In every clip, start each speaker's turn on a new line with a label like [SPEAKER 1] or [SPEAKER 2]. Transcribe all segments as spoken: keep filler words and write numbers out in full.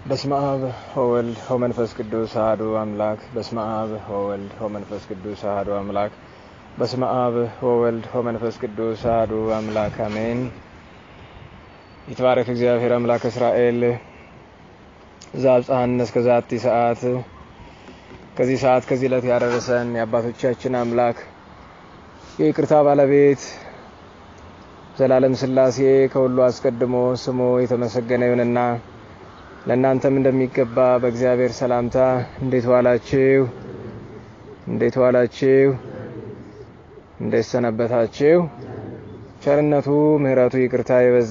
[SPEAKER 1] በስመ አብ ወወልድ ወመንፈስ ቅዱስ አሐዱ አምላክ በስመ አብ ወወልድ ወመንፈስ ቅዱስ አሐዱ አምላክ በስመ አብ ወወልድ ወመንፈስ ቅዱስ አሐዱ አምላክ አሜን። ይትባረክ እግዚአብሔር አምላክ እስራኤል ዘአብጽሐነ እስከ ዛቲ ሰዓት። ከዚህ ሰዓት ከዚህ ዕለት ያደረሰን የአባቶቻችን አምላክ የይቅርታ ባለቤት ዘላለም ሥላሴ ከሁሉ አስቀድሞ ስሙ የተመሰገነ ይሁንና ለእናንተም እንደሚገባ በእግዚአብሔር ሰላምታ እንዴት ዋላችሁ? እንዴት ዋላችሁ? እንዴት ሰነበታችሁ? ቸርነቱ ምሕረቱ ይቅርታ የበዛ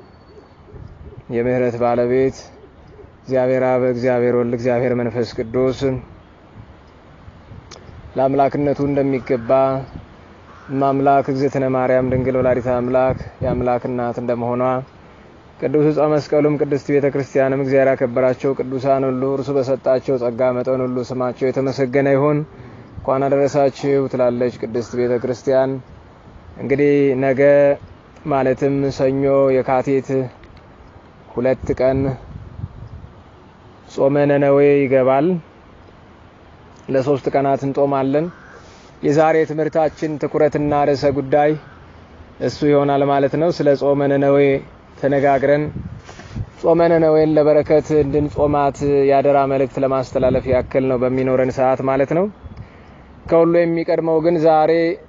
[SPEAKER 1] የምህረት ባለቤት እግዚአብሔር አብ እግዚአብሔር ወልድ እግዚአብሔር መንፈስ ቅዱስ ለአምላክነቱ እንደሚገባ ማምላክ እግዝእትነ ማርያም ድንግል ወላዲተ አምላክ የአምላክ እናት እንደመሆኗ ቅዱስ ዕፀ መስቀሉም ቅድስት ቤተ ክርስቲያንም እግዚአብሔር ያከበራቸው ቅዱሳን ሁሉ እርሱ በሰጣቸው ጸጋ መጠን ሁሉ ስማቸው የተመሰገነ ይሁን። እንኳን አደረሳችሁ ትላለች ቅድስት ቤተ ክርስቲያን። እንግዲህ ነገ ማለትም ሰኞ የካቲት ሁለት ቀን ጾመ ነነዌ ይገባል። ለሶስት ቀናት እንጾማለን። የዛሬ ትምህርታችን ትኩረትና ርዕሰ ጉዳይ እሱ ይሆናል ማለት ነው። ስለ ጾመ ነነዌ ተነጋግረን ጾመ ነነዌን ለበረከት እንድንጾማት ያደራ መልእክት ለማስተላለፍ ያክል ነው በሚኖረን ሰዓት ማለት ነው። ከሁሉ የሚቀድመው ግን ዛሬ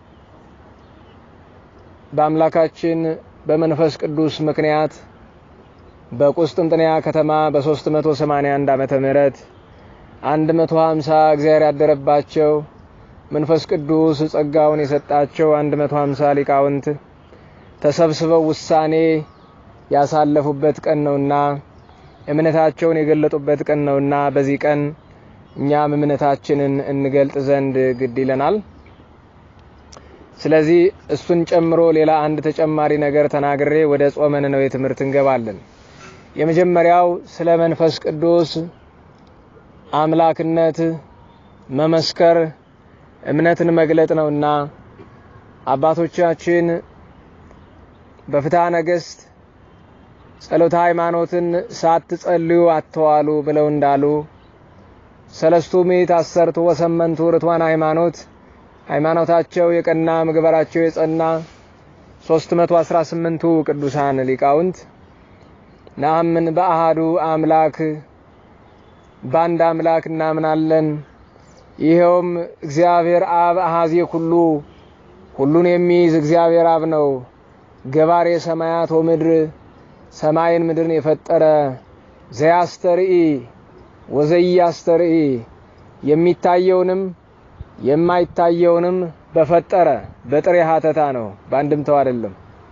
[SPEAKER 1] በአምላካችን በመንፈስ ቅዱስ ምክንያት በቁስጥንጥንያ ከተማ በ381 ዓመተ ምህረት አንድ መቶ ሃምሳ እግዚአብሔር ያደረባቸው መንፈስ ቅዱስ ጸጋውን የሰጣቸው አንድ መቶ ሃምሳ ሊቃውንት ተሰብስበው ውሳኔ ያሳለፉበት ቀን ነውና እምነታቸውን የገለጡበት ቀን ነውና በዚህ ቀን እኛም እምነታችንን እንገልጥ ዘንድ ግድ ይለናል። ስለዚህ እሱን ጨምሮ ሌላ አንድ ተጨማሪ ነገር ተናግሬ ወደ ጾመ ነነዌ ትምህርት እንገባለን። የመጀመሪያው ስለ መንፈስ ቅዱስ አምላክነት መመስከር እምነትን መግለጥ ነውና አባቶቻችን በፍትሐ ነገሥት ጸሎተ ሃይማኖትን ሳትጸልዩ አትዋሉ ብለው እንዳሉ ሰለስቱ ምዕት አሰርቱ ወሰመንቱ ርቱዓነ ሃይማኖት ሃይማኖታቸው የቀና ምግባራቸው የጸና ሦስት መቶ አስራ ስምንቱ ቅዱሳን ሊቃውንት ነአምን በአሐዱ አምላክ በአንድ አምላክ እናምናለን፣ ይሄውም እግዚአብሔር አብ አሐዜ ኩሉ ሁሉን የሚይዝ እግዚአብሔር አብ ነው። ገባሬ ሰማያት ወምድር ሰማይን ምድርን የፈጠረ ዘያስተርኢ ወዘያስተርኢ የሚታየውንም የማይታየውንም በፈጠረ በጥሬ ሀተታ ነው፣ በአንድምታው አይደለም።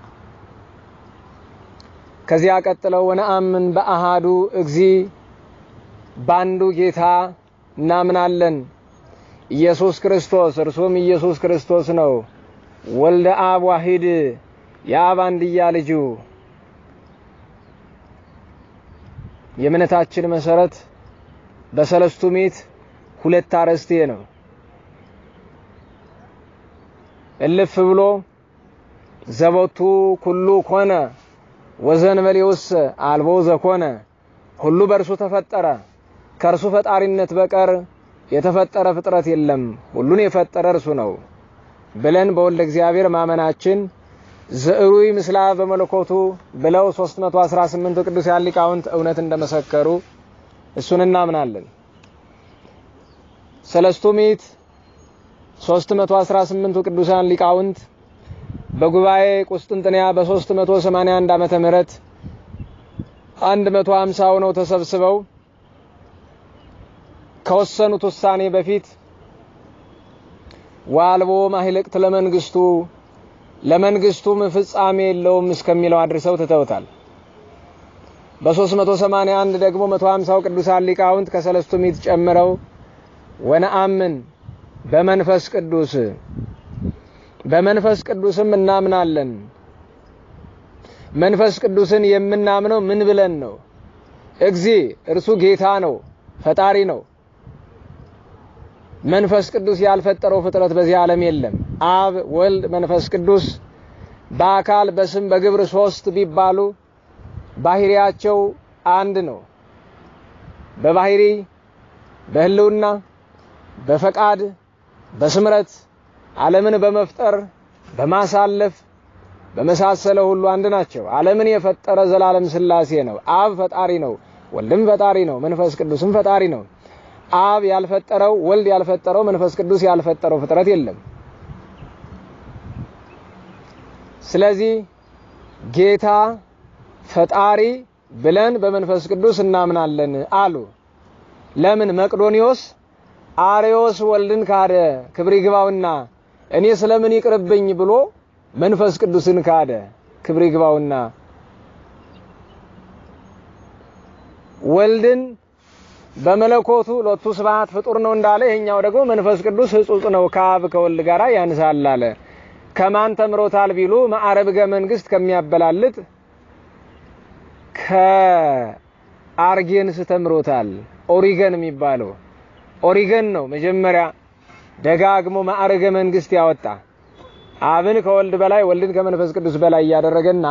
[SPEAKER 1] ከዚያ ቀጥለው ወነአምን በአሐዱ እግዚ ባንዱ ጌታ እናምናለን፣ ኢየሱስ ክርስቶስ እርሱም ኢየሱስ ክርስቶስ ነው፣ ወልደ አብ ዋሂድ የአብ አንድያ ልጁ። የእምነታችን መሰረት በሰለስቱ ምዕት ሁለት አርዕስት ነው። እልፍ ብሎ ዘቦቱ ኩሉ ኮነ ወዘንበሌውስ አልቦ ዘኮነ፣ ሁሉ በእርሱ ተፈጠረ ከእርሱ ፈጣሪነት በቀር የተፈጠረ ፍጥረት የለም፣ ሁሉን የፈጠረ እርሱ ነው ብለን በወልደ እግዚአብሔር ማመናችን ዘእሩይ ምስላ በመለኮቱ ብለው ሦስት መቶ አስራ ስምንቱ ቅዱሳን ሊቃውንት እውነት እንደመሰከሩ እሱን እናምናለን። ሰለስቱ ምዕት ሦስት መቶ አስራ ስምንቱ ቅዱሳን ሊቃውንት በጉባኤ ቁስጥንጥንያ በ381 ዓመተ ምህረት አንድ መቶ ሃምሳ ሆነው ተሰብስበው ከወሰኑት ውሳኔ በፊት ዋልቦ ማህለቅት ለመንግስቱ ለመንግስቱም ፍጻሜ የለውም እስከሚለው አድርሰው ተተውታል። በ381 ደግሞ መቶ ሃምሳው ቅዱሳን ሊቃውንት ከሰለስቱ ምዕት ጨምረው ወነአምን በመንፈስ ቅዱስ በመንፈስ ቅዱስም እናምናለን። መንፈስ ቅዱስን የምናምነው ምን ብለን ነው? እግዚ እርሱ ጌታ ነው፣ ፈጣሪ ነው። መንፈስ ቅዱስ ያልፈጠረው ፍጥረት በዚህ ዓለም የለም። አብ ወልድ መንፈስ ቅዱስ በአካል በስም በግብር ሶስት ቢባሉ ባህሪያቸው አንድ ነው። በባህሪ በህልውና በፈቃድ በስምረት ዓለምን በመፍጠር በማሳለፍ በመሳሰለ ሁሉ አንድ ናቸው። ዓለምን የፈጠረ ዘላለም ሥላሴ ነው። አብ ፈጣሪ ነው፣ ወልድም ፈጣሪ ነው፣ መንፈስ ቅዱስም ፈጣሪ ነው። አብ ያልፈጠረው ወልድ ያልፈጠረው መንፈስ ቅዱስ ያልፈጠረው ፍጥረት የለም። ስለዚህ ጌታ ፈጣሪ ብለን በመንፈስ ቅዱስ እናምናለን አሉ። ለምን? መቅዶኒዮስ አርዮስ ወልድን ካደ ክብር ይግባውና እኔ ስለምን ይቅርብኝ ብሎ መንፈስ ቅዱስን ካደ ክብር ይግባውና ወልድን በመለኮቱ ሎቱ ስብሐት ፍጡር ነው እንዳለ ይሄኛው ደግሞ መንፈስ ቅዱስ ሕጹጽ ነው ከአብ ከወልድ ጋር ያንሳል አለ። ከማን ተምሮታል ቢሉ ማዕረብገ መንግስት ከሚያበላልጥ ከአርጌንስ ተምሮታል። ኦሪገን የሚባለው ኦሪገን ነው መጀመሪያ ደጋግሞ ማዕረገ መንግስት ያወጣ አብን ከወልድ በላይ ወልድን ከመንፈስ ቅዱስ በላይ ያደረገና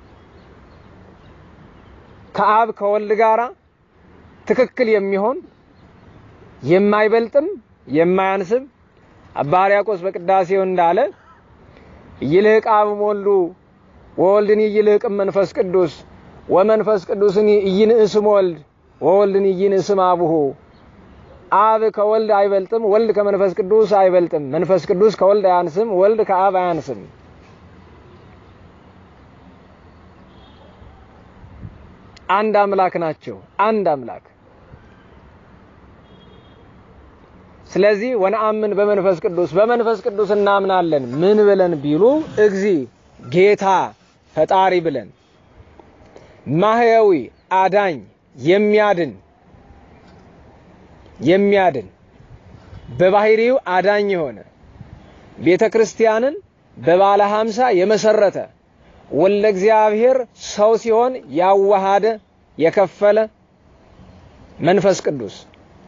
[SPEAKER 1] ከአብ ከወልድ ጋራ ትክክል የሚሆን የማይበልጥም የማያንስም አባ ሕርያቆስ በቅዳሴው እንዳለ ይልቅ አብ ወልዱ ወልድን ይልቅ መንፈስ ቅዱስ ወመንፈስ ቅዱስን ይንእስም ወልድ ወወልድን ይንእስም አቡሁ። አብ ከወልድ አይበልጥም፣ ወልድ ከመንፈስ ቅዱስ አይበልጥም፣ መንፈስ ቅዱስ ከወልድ አያንስም፣ ወልድ ከአብ አያንስም። አንድ አምላክ ናቸው፣ አንድ አምላክ። ስለዚህ ወነአምን በመንፈስ ቅዱስ በመንፈስ ቅዱስ እናምናለን ምን ብለን ቢሉ እግዚ ጌታ ፈጣሪ ብለን፣ ማህያዊ አዳኝ የሚያድን የሚያድን በባህሪው አዳኝ የሆነ ቤተክርስቲያንን በባለ ሃምሳ የመሰረተ ወልደ እግዚአብሔር ሰው ሲሆን ያዋሃደ የከፈለ መንፈስ ቅዱስ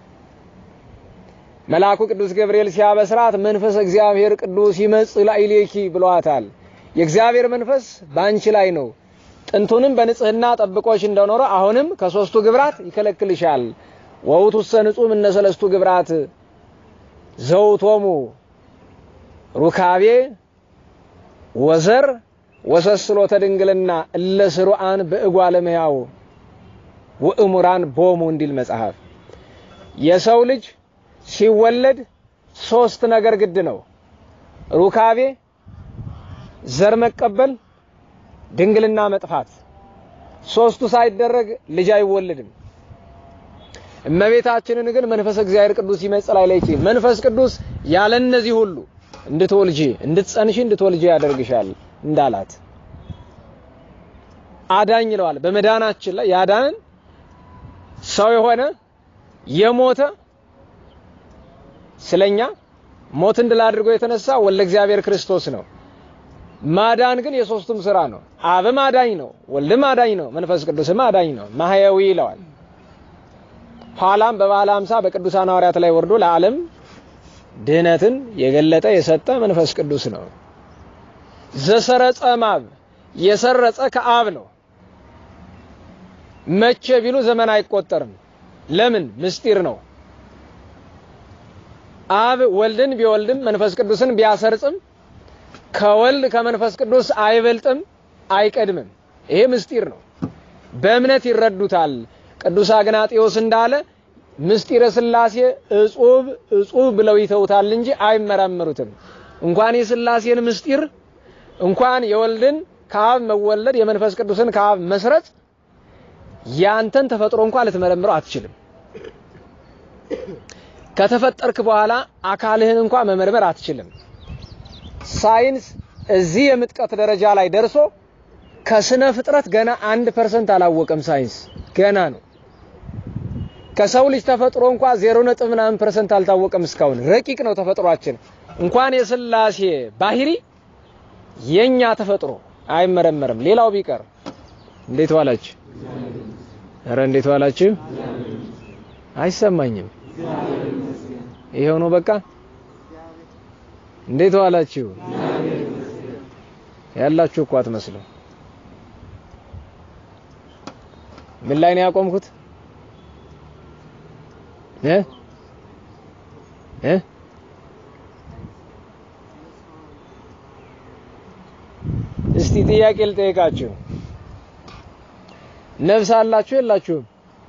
[SPEAKER 1] መልአኩ ቅዱስ ገብርኤል ሲያበስራት መንፈስ እግዚአብሔር ቅዱስ ይመጽእ ላዕሌኪ ብሏታል። የእግዚአብሔር መንፈስ ባንቺ ላይ ነው። ጥንቱንም በንጽህና ጠብቆሽ እንደኖረ አሁንም ከሶስቱ ግብራት ይከለክልሻል። ወውቱሰ ንጹም እነ ሰለስቱ ግብራት ዘውቶሙ ሩካቤ ወዘር ወሰስሎ ተድንግልና እለስሩአን በእጓለ መያው ወእሙራን ቦሙ እንዲል መጽሐፍ። የሰው ልጅ ሲወለድ ሶስት ነገር ግድ ነው። ሩካቤ ዘር መቀበል፣ ድንግልና መጥፋት። ሶስቱ ሳይደረግ ልጅ አይወለድም። እመቤታችንን ግን መንፈስ እግዚአብሔር ቅዱስ ይመጽእ ላዕሌኪ መንፈስ ቅዱስ ያለ እነዚህ ሁሉ እንድትወልጂ እንድትጸንሺ እንድትወልጂ ያደርግሻል እንዳላት አዳኝ ይለዋል። በመዳናችን ላይ ያዳነን ሰው የሆነ የሞተ ስለኛ ሞትን ድል አድርጎ የተነሳ ወልደ እግዚአብሔር ክርስቶስ ነው። ማዳን ግን የሶስቱም ስራ ነው። አብም አዳኝ ነው፣ ወልድም አዳኝ ነው፣ መንፈስ ቅዱስም አዳኝ ነው። ማህያዊ ይለዋል። ኋላም በባለ ሃምሳ በቅዱሳን ሐዋርያት ላይ ወርዶ ለዓለም ድህነትን የገለጠ የሰጠ መንፈስ ቅዱስ ነው። ዘሰረጸ ማብ የሰረጸ ከአብ ነው። መቼ ቢሉ ዘመን አይቆጠርም። ለምን? ምስጢር ነው። አብ ወልድን ቢወልድም መንፈስ ቅዱስን ቢያሰርጽም ከወልድ ከመንፈስ ቅዱስ አይበልጥም አይቀድምም። ይሄ ምስጢር ነው። በእምነት ይረዱታል። ቅዱስ አግናጤዎስ እንዳለ ምስጢረ ሥላሴ እጹብ እጹብ ብለው ይተውታል እንጂ አይመራመሩትም። እንኳን የሥላሴን ምስጢር እንኳን የወልድን ከአብ መወለድ የመንፈስ ቅዱስን ከአብ መስረጽ ያንተን ተፈጥሮ እንኳን ልትመረምረው አትችልም። ከተፈጠርክ በኋላ አካልህን እንኳን መመርመር አትችልም። ሳይንስ እዚህ የምጥቀት ደረጃ ላይ ደርሶ ከስነ ፍጥረት ገና አንድ ፐርሰንት አላወቀም። ሳይንስ ገና ነው። ከሰው ልጅ ተፈጥሮ እንኳን ዜሮ ነጥብ ምናምን ፐርሰንት አልታወቀም እስካሁን። ረቂቅ ነው ተፈጥሯችን። እንኳን የሥላሴ ባህሪ የኛ ተፈጥሮ አይመረመርም። ሌላው ቢቀር እንዴት ዋላችሁ? ኧረ እንዴት ዋላችሁ? አይሰማኝም። ይሄው ነው በቃ። እንዴት ዋላችሁ? ያላችሁ እኮ አትመስሉ። ምን ላይ ነው ያቆምኩት? እ እ እስቲ ጥያቄ ልጠይቃችሁ ነፍስ አላችሁ የላችሁም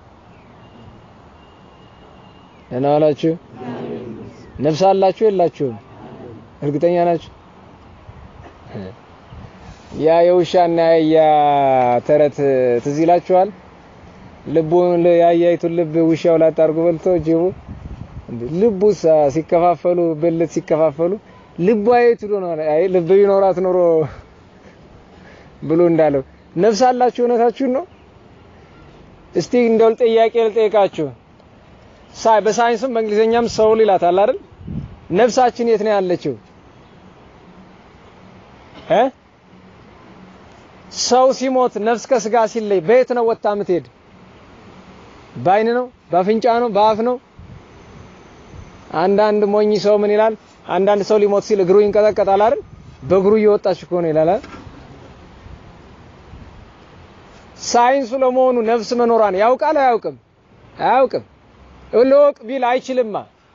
[SPEAKER 1] ደህና ዋላችሁ ነፍስ አላችሁ የላችሁም እርግጠኛ ናችሁ ያ የውሻና ያ ተረት ትዝ ይላችኋል ልቡን ያያይቱን ልብ ውሻው ላጣርጉ በልቶ ጅቡ ልቡ ሲከፋፈሉ በልት ሲከፋፈሉ ልቡ አይቱ ነው አይ ልብ ቢኖራት ኖሮ ብሎ እንዳለው ነፍስ አላችሁ እውነታችሁ ነው እስቲ እንደው ጥያቄ ልጠይቃችሁ ሳይ በሳይንስም በእንግሊዘኛም ሰውል ይላታል አይደል ነፍሳችን የት ነው ያለችው እ ሰው ሲሞት ነፍስ ከስጋ ሲለይ በየት ነው ወጣ ምትሄድ ባይን ነው ባፍንጫ ነው ባፍ ነው አንዳንድ ሞኝ ሰው ምን ይላል አንዳንድ ሰው ሊሞት ሲል እግሩ ይንቀጠቀጣል አይደል በእግሩ እየወጣች እኮ ነው ይላል ሳይንሱ ለመሆኑ ነፍስ መኖራን ያውቃል አያውቅም አያውቅም እሎቅ ቢል አይችልማ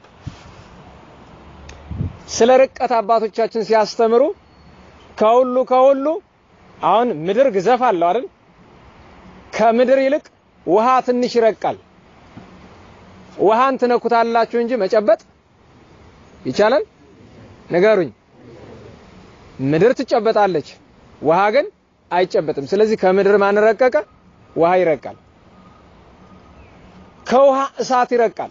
[SPEAKER 1] ስለ ርቀት አባቶቻችን ሲያስተምሩ ከሁሉ ከሁሉ አሁን ምድር ግዘፍ አለው አይደል ከምድር ይልቅ ውሃ ትንሽ ይረቃል ውሃን ትነኩታላችሁ እንጂ መጨበጥ ይቻላል ነገሩኝ ምድር ትጨበጣለች ውሃ ግን አይጨበጥም ስለዚህ ከምድር ማን ረቀቀ ውሃ ይረቃል ከውሃ እሳት ይረቃል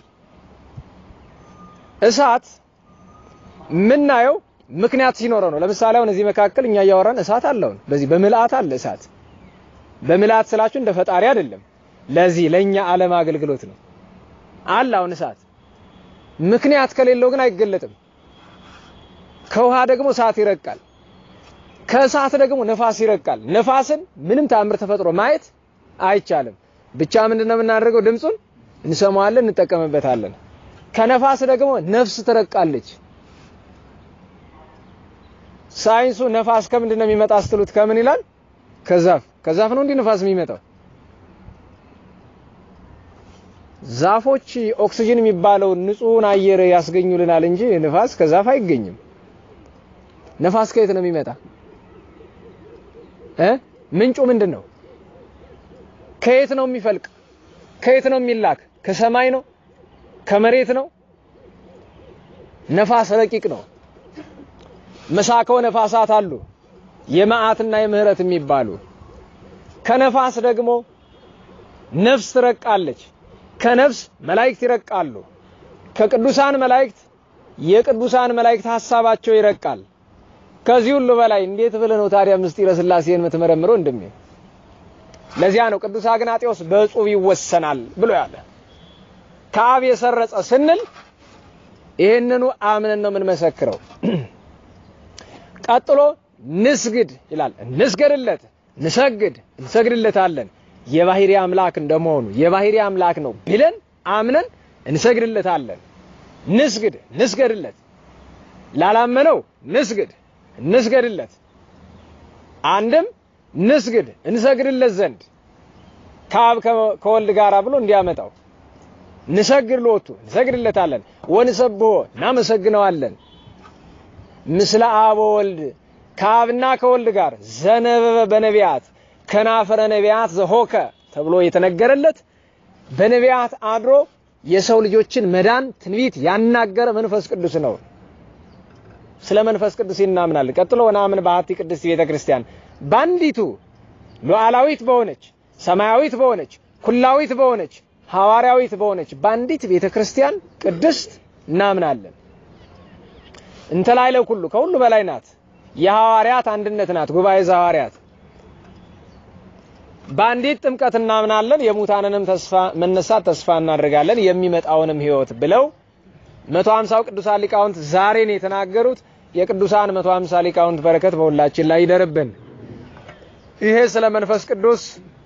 [SPEAKER 1] እሳት ምናየው ምክንያት ሲኖረው ነው ለምሳሌ አሁን እዚህ መካከል እኛ ያወራን እሳት አለው በዚህ በመላእክት አለ እሳት በመላእክት ስላችሁ እንደ ፈጣሪ አይደለም ለዚህ ለኛ ዓለም አገልግሎት ነው አለ አሁን እሳት ምክንያት ከሌለው ግን አይገለጥም ከውሃ ደግሞ እሳት ይረቃል ከእሳት ደግሞ ነፋስ ይረቃል ነፋስን ምንም ታምር ተፈጥሮ ማየት አይቻልም ብቻ ምንድነው የምናደርገው ድምጹን እንሰማዋለን እንጠቀምበታለን ከነፋስ ደግሞ ነፍስ ትረቃለች ሳይንሱ ነፋስ ከምንድነው የሚመጣ አስተሉት ከምን ይላል ከዛፍ ከዛፍ ነው እንዴ ነፋስ የሚመጣው ዛፎች ኦክሲጅን የሚባለው ንጹህን አየር ያስገኙልናል እንጂ ነፋስ ከዛፍ አይገኝም ነፋስ ከየት ነው የሚመጣ እ ምንጩ ምንድነው ከየት ነው የሚፈልቅ ከየት ነው የሚላክ ከሰማይ ነው ከመሬት ነው ነፋስ ረቂቅ ነው መሳከው ነፋሳት አሉ የማዓትና የምህረት የሚባሉ ከነፋስ ደግሞ ነፍስ ትረቃለች ከነፍስ መላእክት ይረቃሉ ከቅዱሳን መላእክት የቅዱሳን መላእክት ሐሳባቸው ይረቃል ከዚህ ሁሉ በላይ እንዴት ብለ ነው ታዲያ ምስጢረ ሥላሴን የምትመረምረው እንደም ለዚያ ነው ቅዱስ አግናጤዎስ በጽሁፍ ይወሰናል ብሎ ያለ ከአብ የሰረጸ ስንል ይሄንኑ አምነን ነው ምን መሰክረው ቀጥሎ ንስግድ ይላል እንስገድለት ንሰግድ እንሰግድለታለን የባህሪ አምላክ እንደመሆኑ የባህሪ አምላክ ነው ብለን አምነን እንሰግድለታለን ንስግድ ንስገድለት ላላመነው ንስግድ እንስገድለት አንድም ንስግድ እንሰግድለት ዘንድ ካብ ከወልድ ጋር ብሎ እንዲያመጣው ንሰግድ ሎቱ እንሰግድለታለን ወንሰብሖ እናመሰግነዋለን ምስለ አብ ወልድ ካብና ከወልድ ጋር ዘነበበ በነቢያት ከናፈረ ነቢያት ዘሆከ ተብሎ የተነገረለት በነቢያት አድሮ የሰው ልጆችን መዳን ትንቢት ያናገረ መንፈስ ቅዱስ ነው ስለ መንፈስ ቅዱስ እናምናል ቀጥሎ ወናምን በአቲ ቅድስት ቤተክርስቲያን ባንዲቱ ሉዓላዊት በሆነች ሰማያዊት በሆነች ኩላዊት በሆነች ሐዋርያዊት በሆነች ባንዲት ቤተክርስቲያን ቅድስት እናምናለን እንተላይለው ሁሉ ከሁሉ በላይ ናት የሐዋርያት አንድነት ናት ጉባኤ ዘሐዋርያት ባንዲት ጥምቀት እናምናለን የሙታንንም ተስፋ መነሳት ተስፋ እናደርጋለን የሚመጣውንም ሕይወት ብለው መቶ ሃምሳ ቅዱሳን ሊቃውንት ዛሬ ነው የተናገሩት የቅዱሳን መቶ ሃምሳ ሊቃውንት በረከት በሁላችን ላይ ይደርብን ይሄ ስለ መንፈስ ቅዱስ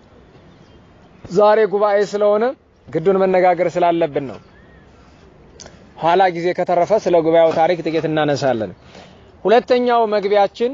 [SPEAKER 1] ዛሬ ጉባኤ ስለሆነ ግዱን መነጋገር ስላለብን ነው ኋላ ጊዜ ከተረፈ ስለ ጉባኤው ታሪክ ጥቂት እናነሳለን ሁለተኛው መግቢያችን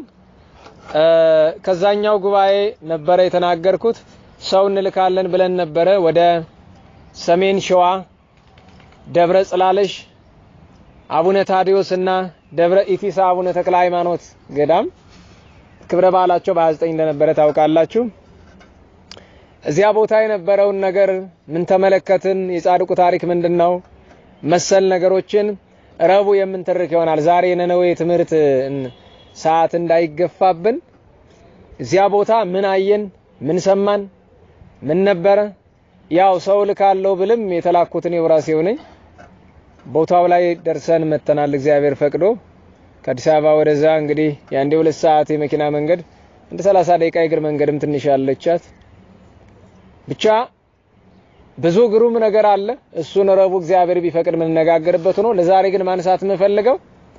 [SPEAKER 1] ከዛኛው ጉባኤ ነበር የተናገርኩት ሰው እንልካለን ብለን ነበር ወደ ሰሜን ሸዋ ደብረ ጽላለሽ አቡነ ታዲዮስና ደብረ ኢቲሳ አቡነ ተክለ ሃይማኖት ገዳም ክብረ በዓላቸው በሃያ ዘጠኝ እንደነበረ ታውቃላችሁ። እዚያ ቦታ የነበረውን ነገር ምን ተመለከትን? የጻድቁ ታሪክ ምንድነው? መሰል ነገሮችን ረቡ የምንተርክ ይሆናል። ዛሬ የነነዌ ትምህርት ሰዓት እንዳይገፋብን እዚያ ቦታ ምን አየን? ምን ሰማን? ምን ነበረ? ያው ሰው ልካለው ብልም የተላኩትን የወራሴው ነኝ። ቦታው ላይ ደርሰን መተናል እግዚአብሔር ፈቅዶ። ከአዲስ አበባ ወደዛ እንግዲህ ያንዴ ሁለት ሰዓት የመኪና መንገድ እንደ ሰላሳ ደቂቃ የእግር መንገድም ትንሽ ያለቻት ብቻ ብዙ ግሩም ነገር አለ። እሱን ረቡ እግዚአብሔር ቢፈቅድ ምን ነጋገርበት ነው። ለዛሬ ግን ማንሳት የምፈልገው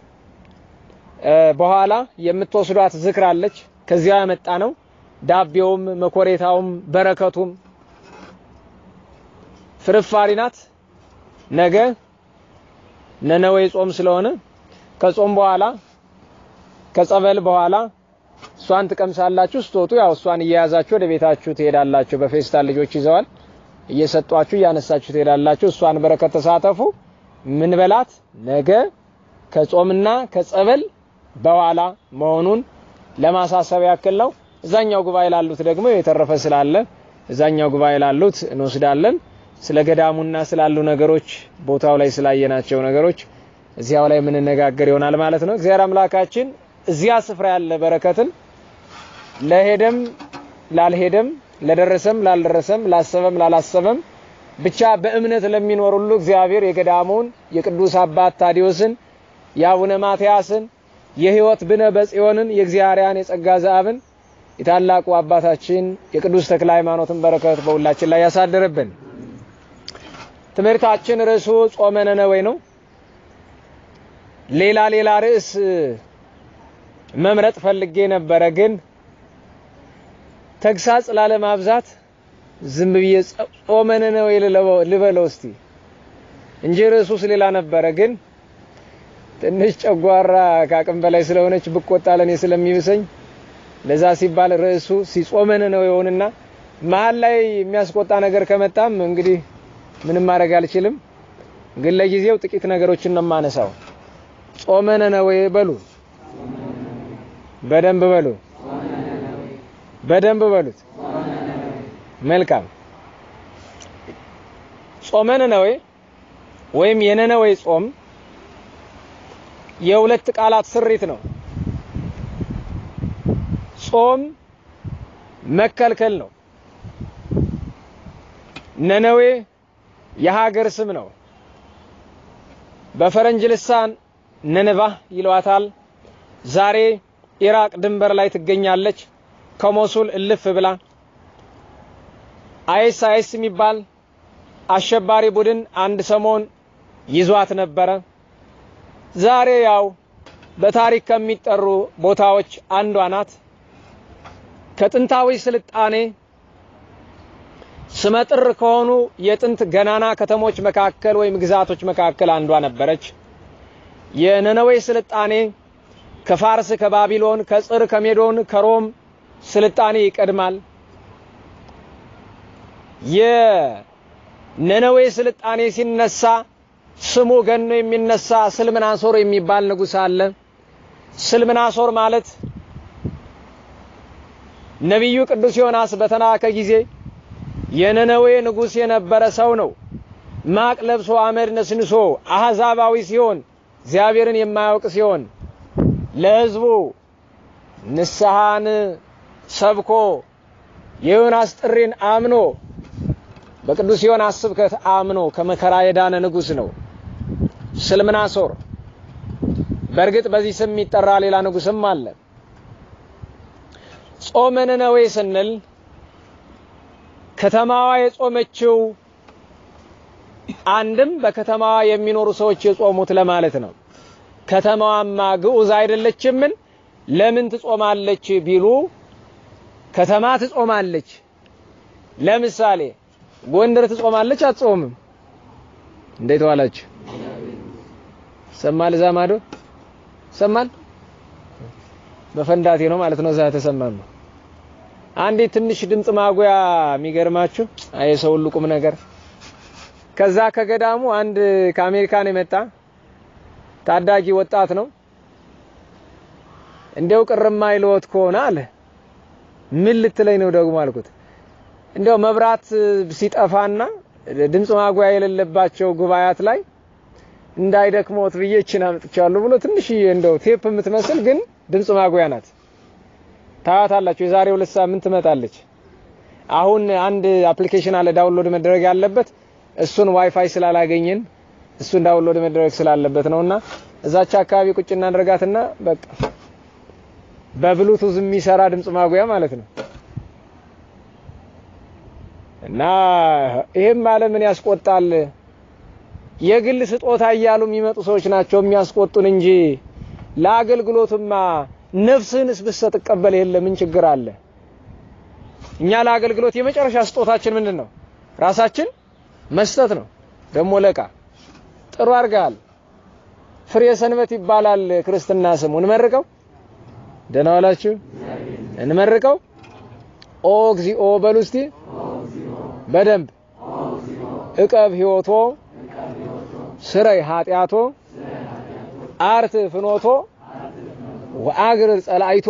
[SPEAKER 1] በኋላ የምትወስዷት ዝክር አለች። ከዚያ ያመጣ ነው ዳቤውም መኮሬታውም በረከቱም ፍርፋሪ ናት። ነገ ነነዌ ጾም ስለሆነ ከጾም በኋላ ከጸበል በኋላ እሷን ትቀምሳላችሁ። ስትወጡ ያው እሷን እየያዛችሁ ወደ ቤታችሁ ትሄዳላችሁ። በፌስታል ልጆች ይዘዋል እየሰጧችሁ እያነሳችሁ ትሄዳላችሁ። እሷን በረከት ተሳተፉ። ምን በላት ነገ ከጾምና ከጸበል በኋላ መሆኑን ለማሳሰብ ያክል ነው። እዛኛው ጉባኤ ላሉት ደግሞ የተረፈ ስላለ እዛኛው ጉባኤ ላሉት እንወስዳለን። ስለ ገዳሙና ስላሉ ነገሮች ቦታው ላይ ስላየናቸው ነገሮች እዚያው ላይ ምን ነጋገር ይሆናል ማለት ነው። እግዚአብሔር አምላካችን እዚያ ስፍራ ያለ በረከትን ለሄደም ላልሄደም ለደረሰም ላልደረሰም ላሰበም ላላሰበም ብቻ በእምነት ለሚኖር ሁሉ እግዚአብሔር የገዳሙን የቅዱስ አባት ታዲዮስን የአቡነ ማትያስን የሕይወት ብነ በጽዮንን የእግዚአብሔርን የጸጋ ዘአብን የታላቁ አባታችን የቅዱስ ተክለ ሃይማኖትን በረከት በሁላችን ላይ ያሳድርብን። ትምህርታችን ርዕሱ ጾመ ነነዌ ነው። ሌላ ሌላ ርዕስ መምረጥ ፈልጌ ነበረ ግን ተግሳጽ ላለማብዛት ዝም ብዬ ጾመ ነነዌ ልበለው እስቲ እንጂ ርዕሱ ስለሌላ ነበረ። ግን ትንሽ ጨጓራ ካቅም በላይ ስለሆነች ብቆጣ ለኔ ስለሚብሰኝ ለዛ ሲባል ርዕሱ ሲጾመ ነነዌ ይሆንና መሃል ላይ የሚያስቆጣ ነገር ከመጣም እንግዲህ ምንም ማድረግ አልችልም። ግን ለጊዜው ጥቂት ነገሮችን ነው ማነሳው። ጾመ ነነዌ በሉ፣ በደንብ በሉ፣ በደንብ በሉት። መልካም። ጾመ ነነዌ ወይም የነነዌ ጾም የሁለት ቃላት ስሪት ነው። ጾም መከልከል ነው። ነነዌ የሀገር ስም ነው። በፈረንጅ ልሳን ነነባ ይሏታል። ዛሬ ኢራቅ ድንበር ላይ ትገኛለች። ከሞሱል እልፍ ብላ አይስ አይስ የሚባል አሸባሪ ቡድን አንድ ሰሞን ይዟት ነበረ። ዛሬ ያው በታሪክ ከሚጠሩ ቦታዎች አንዷ ናት። ከጥንታዊ ስልጣኔ ስመጥር ከሆኑ የጥንት ገናና ከተሞች መካከል ወይም ግዛቶች መካከል አንዷ ነበረች። የነነዌ ስልጣኔ ከፋርስ ከባቢሎን ከጽር ከሜዶን ከሮም ስልጣኔ ይቀድማል። የነነዌ ስልጣኔ ሲነሳ ስሙ ገኖ የሚነሳ ስልምናሶር የሚባል ንጉስ አለ። ስልምናሶር ማለት ነብዩ ቅዱስ ዮናስ በተናከ ጊዜ የነነዌ ንጉስ የነበረ ሰው ነው። ማቅ ለብሶ አመድ ነስንሶ አህዛባዊ ሲሆን እግዚአብሔርን የማያውቅ ሲሆን ለህዝቡ ንስሐን ሰብኮ የዮናስ ጥሪን አምኖ በቅዱስ ዮናስ ስብከት አምኖ ከመከራ የዳነ ንጉስ ነው ስልምናሶር። በርግጥ በዚህ ስም የሚጠራ ሌላ ንጉስም አለ። ጾመ ነነዌ ስንል ከተማዋ የጾመችው አንድም በከተማዋ የሚኖሩ ሰዎች የጾሙት ለማለት ነው። ከተማዋማ ግዑዝ አይደለችምን? ለምን ትጾማለች ቢሉ ከተማ ትጾማለች። ለምሳሌ ጎንደር ትጾማለች አትጾምም? እንዴት ዋላችሁ? ሰማል ዛማዶ ሰማል በፈንዳቴ ነው ማለት ነው። እዛ ተሰማም አንዴ ትንሽ ድምጽ ማጉያ የሚገርማችሁ አይ ሰው ሁሉ ቁም ነገር ከዛ ከገዳሙ አንድ ከአሜሪካን የመጣ ታዳጊ ወጣት ነው። እንደው ቅርማ ይልወት ከሆነ አለ። ምን ልትለኝ ነው ደግሞ አልኩት። እንደው መብራት ሲጠፋና ድምጽ ማጉያ የሌለባቸው ጉባኤያት ላይ እንዳይደክሞት ብዬችን አምጥቻለሁ ብሎ ትንሽ እንደው ቴፕ የምትመስል ግን ድምጽ ማጉያ ናት። ታያታላችሁ። የዛሬ ሁለት ሳምንት ትመጣለች። አሁን አንድ አፕሊኬሽን አለ ዳውንሎድ መደረግ ያለበት እሱን ዋይፋይ ስላላገኘን እሱን ዳውንሎድ መደረግ ስላለበት ነውና እዛች አካባቢ ቁጭ እናደርጋትና በቃ በብሉቱዝ የሚሰራ ድምጽ ማጉያ ማለት ነው። እና ይሄም ማለት ምን ያስቆጣል? የግል ስጦታ እያሉ የሚመጡ ሰዎች ናቸው የሚያስቆጡን እንጂ ለአገልግሎትማ ነፍስህንስ ብትሰጥ ተቀበል የለ ምን ችግር አለ? እኛ ለአገልግሎት የመጨረሻ ስጦታችን ምንድነው? ራሳችን መስጠት ነው። ደሞ ለቃ ጥሩ አርጋል። ፍሬ ሰንበት ይባላል ክርስትና ስሙ። እንመርቀው። ደህና ዋላችሁ። እንመርቀው። ኦ እግዚኦ በሉ እስቲ በደንብ እቀብ ሕይወቶ ስረይ ኃጢአቶ አርት ፍኖቶ ወአግር ጸላይቶ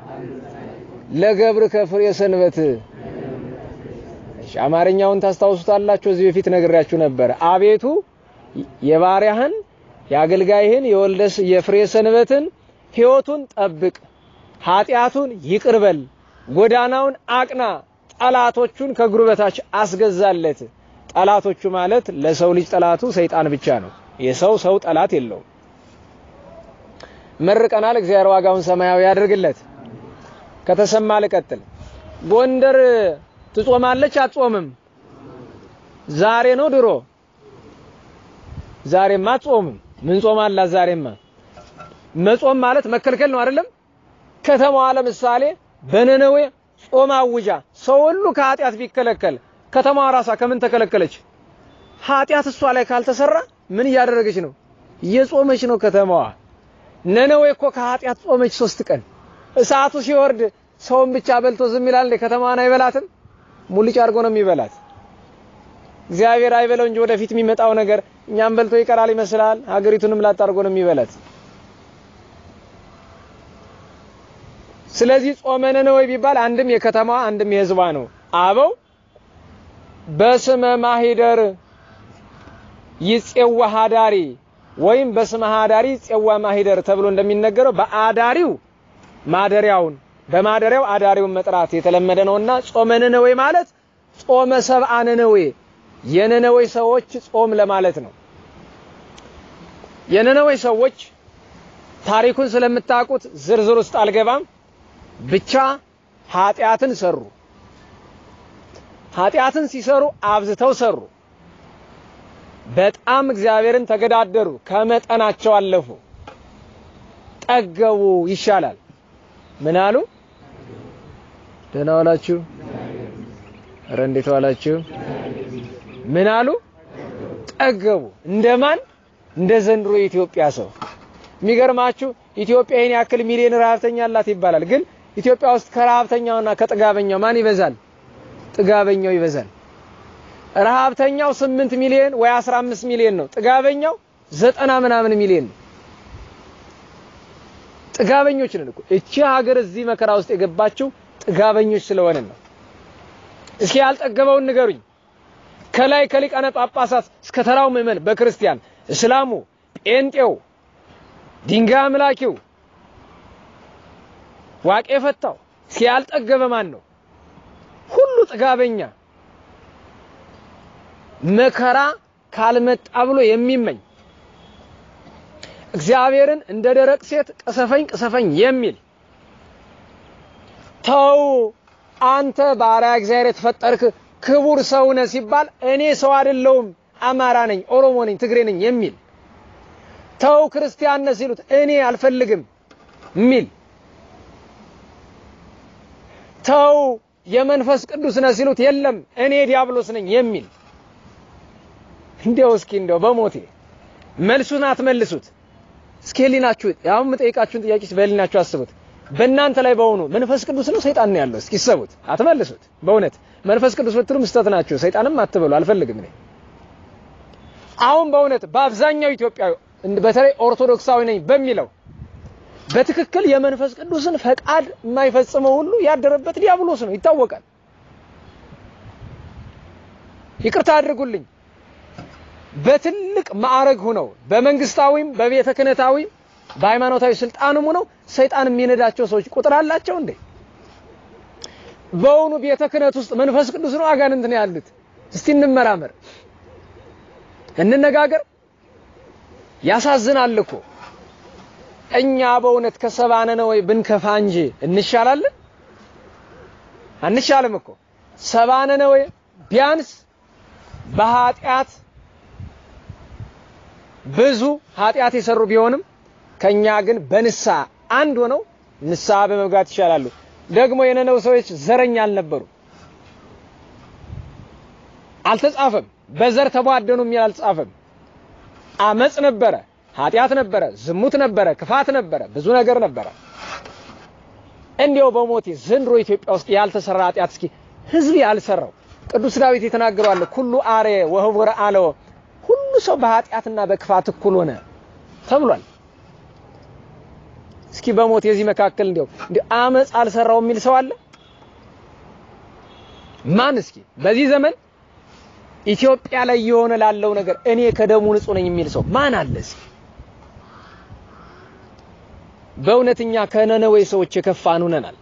[SPEAKER 1] ለገብር ከፍሬ ሰንበት። እሺ አማርኛውን ታስታውሱታላችሁ። እዚህ በፊት ነግሬያችሁ ነበር። አቤቱ የባሪያህን ያገልጋይህን የወልደስ የፍሬ ሰንበትን ሕይወቱን ጠብቅ፣ ኃጢአቱን ይቅርበል፣ ጎዳናውን አቅና፣ ጠላቶቹን ከእግሩ በታች አስገዛለት። ጠላቶቹ ማለት ለሰው ልጅ ጠላቱ ሰይጣን ብቻ ነው። የሰው ሰው ጠላት የለውም። መርቀናል። እግዚአብሔር ዋጋውን ሰማያዊ ያድርግለት። ከተሰማ ልቀጥል። ጎንደር ትጾማለች አትጾምም? ዛሬ ነው ድሮ? ዛሬማ አትጾምም። ምን ጾማላት ዛሬማ? መጾም ማለት መከልከል ነው አይደለም? ከተማዋ ለምሳሌ በነነዌ ጾም አውጃ ሰው ሁሉ ከኃጢአት ቢከለከል ከተማዋ ራሷ ከምን ተከለከለች? ኃጢአት እሷ ላይ ካልተሰራ ምን እያደረገች ነው? እየጾመች ነው ከተማዋ። ነነዌ እኮ ከኃጢአት ጾመች ሶስት ቀን። እሳቱ ሲወርድ ሰውን ብቻ በልቶ ዝም ይላል እንደ ከተማዋን አይበላትም? ሙልጭ አድርጎ ነው የሚበላት። እግዚአብሔር አይበለው እንጂ ወደፊት የሚመጣው ነገር እኛም በልቶ ይቀራል ይመስላል። ሀገሪቱንም ላጣርጎ ነው የሚበላት። ስለዚህ ጾመ ነነዌ ቢባል አንድም የከተማዋ አንድም የህዝቧ ነው። አበው በስመ ማሂደር ይጼዋ ሀዳሪ ወይም በስመ ሀዳሪ ይጼዋ ማሂደር ተብሎ እንደሚነገረው በአዳሪው ማደሪያውን በማደሪያው አዳሪውን መጥራት የተለመደ ነውና ጾመ ነነዌ ማለት ጾመ ሰብአ ነነዌ የነነዌ ሰዎች ጾም ለማለት ነው። የነነዌ ሰዎች ታሪኩን ስለምታውቁት ዝርዝር ውስጥ አልገባም። ብቻ ኃጢአትን ሰሩ። ኃጢአትን ሲሰሩ አብዝተው ሰሩ። በጣም እግዚአብሔርን ተገዳደሩ። ከመጠናቸው አለፉ። ጠገቡ ይሻላል። ምን አሉ? ደህና ዋላችሁ። ኧረ እንዴት ዋላችሁ? ምን አሉ? ጠገቡ። እንደማን? እንደ ዘንድሮ የኢትዮጵያ ሰው። የሚገርማችሁ ኢትዮጵያ ይሄን ያክል ሚሊዮን ረሃብተኛ አላት ይባላል። ግን ኢትዮጵያ ውስጥ ከረሃብተኛውና ከጥጋበኛው ማን ይበዛል? ጥጋበኛው ይበዛል። ረሃብተኛው ስምንት ሚሊዮን ወይ አስራ አምስት ሚሊዮን ነው። ጥጋበኛው ዘጠና ምናምን ሚሊዮን ነው። ጥጋበኞች ነን እኮ። እቺ ሀገር እዚህ መከራ ውስጥ የገባችው ጥጋበኞች ስለሆነ ነው። እስኪ ያልጠገበውን ንገሩኝ። ከላይ ከሊቃነ ጳጳሳት እስከ ተራው ምዕመን በክርስቲያን እስላሙ፣ ጴንጤው፣ ድንጋይ አምላኪው፣ ዋቄ ፈታው እስኪ ያልጠገበ ማን ነው? ሁሉ ጥጋበኛ። መከራ ካልመጣ ብሎ የሚመኝ እግዚአብሔርን እንደ ደረቅ ሴት ቀሰፈኝ ቀሰፈኝ የሚል ተው አንተ ባሪያ እግዚአብሔር የተፈጠርክ ክቡር ሰው ነህ ሲባል እኔ ሰው አይደለሁም አማራ ነኝ ኦሮሞ ነኝ ትግሬ ነኝ የሚል ተው ክርስቲያን ነህ ሲሉት እኔ አልፈልግም የሚል ተው የመንፈስ ቅዱስ ነህ ሲሉት የለም እኔ ዲያብሎስ ነኝ የሚል እንደው እስኪ እንደው በሞቴ መልሱን አትመልሱት። እስኪ ህሊናችሁ ያው መጠይቃችሁን ጥያቄ በህሊናችሁ አስቡት። በእናንተ ላይ በሆኑ መንፈስ ቅዱስ ነው ሰይጣን ነው ያለው? እስኪ ሰቡት። አትመልሱት። በእውነት መንፈስ ቅዱስ ብትሉ ምስተት ናችሁ። ሰይጣንም አትበሉ። አልፈልግም እኔ አሁን በእውነት በአብዛኛው ኢትዮጵያዊ በተለይ ኦርቶዶክሳዊ ነኝ በሚለው በትክክል የመንፈስ ቅዱስን ፈቃድ የማይፈጽመው ሁሉ ያደረበት ዲያብሎስ ነው ይታወቃል። ይቅርታ አድርጉልኝ በትልቅ ማዕረግ ሆነው በመንግስታዊም በቤተ ክህነታዊም በሃይማኖታዊ ስልጣንም ሆነው ሰይጣን የሚነዳቸው ሰዎች ቁጥር አላቸው እንዴ? በእውኑ ቤተ ክህነት ውስጥ መንፈስ ቅዱስ ነው አጋንንት ነው ያሉት? እስቲ እንመራመር እንነጋገር። ያሳዝናል እኮ እኛ በእውነት ከሰባነ ነው ወይ ብንከፋ እንጂ እንሻላለን? አንሻልም እኮ ሰባነ ነው ወይ ቢያንስ በኃጢአት ብዙ ኃጢአት የሰሩ ቢሆንም ከኛ ግን በንሳ አንድ ሆነው ንሳ በመግባት ይሻላሉ። ደግሞ የነነው ሰዎች ዘረኛ አልነበሩ። አልተጻፈም በዘር ተቧደኑ የሚል አልጻፈም። አመጽ ነበረ፣ ኃጢአት ነበረ፣ ዝሙት ነበረ፣ ክፋት ነበረ፣ ብዙ ነገር ነበረ። እንዲያው በሞቴ ዘንድሮ ኢትዮጵያ ውስጥ ያልተሰራ ኃጢአት እስኪ ህዝብ ያልሰራው ቅዱስ ዳዊት የተናገረው አለ ኩሉ አሬ ወህቡረ አለው ሁሉ ሰው በኃጢአትና በክፋት እኩል ሆነ ተብሏል። እስኪ በሞት የዚህ መካከል እንዲያው እንዲያው አመጽ አልሰራው የሚል ሰው አለ? ማን እስኪ በዚህ ዘመን ኢትዮጵያ ላይ የሆነ ላለው ነገር እኔ ከደሙ ንጹህ ነኝ የሚል ሰው ማን አለ እስኪ? በእውነተኛ ከነነዌ ሰዎች የከፋን ሆነናል።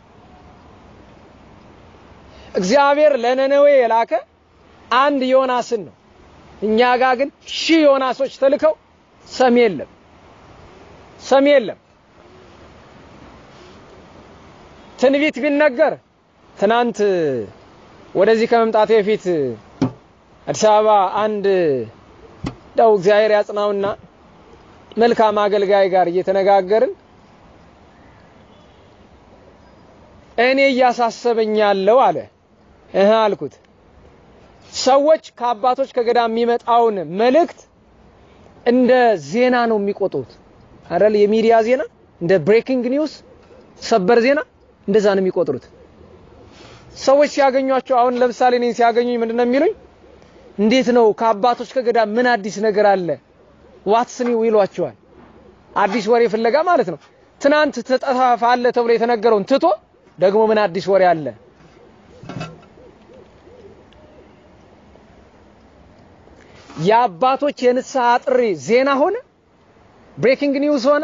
[SPEAKER 1] እግዚአብሔር ለነነዌ የላከ አንድ ዮናስን ነው። እኛ ጋር ግን ሺህ ዮናሶች ተልከው ሰሚ የለም ሰሚ የለም። ትንቢት ቢነገር ትናንት ወደዚህ ከመምጣቴ በፊት አዲስ አበባ አንድ ዳው እግዚአብሔር ያጽናውና መልካም አገልጋይ ጋር እየተነጋገርን እኔ እያሳሰበኝ ያለው አለ እህ አልኩት ሰዎች ከአባቶች ከገዳም የሚመጣውን መልእክት እንደ ዜና ነው የሚቆጡት አይደል? የሚዲያ ዜና እንደ ብሬኪንግ ኒውስ ሰበር ዜና እንደዛ ነው የሚቆጥሩት። ሰዎች ሲያገኙአቸው አሁን ለምሳሌ እኔን ሲያገኙኝ ምንድነው የሚሉኝ? እንዴት ነው ከአባቶች ከገዳም ምን አዲስ ነገር አለ? ዋትስ ኒው ይሏቸዋል። አዲስ ወሬ ፍለጋ ማለት ነው። ትናንት ተጠፋፋለ ተብሎ የተነገረውን ትቶ ደግሞ ምን አዲስ ወሬ አለ? የአባቶች የንስሐ ጥሪ ዜና ሆነ፣ ብሬኪንግ ኒውስ ሆነ።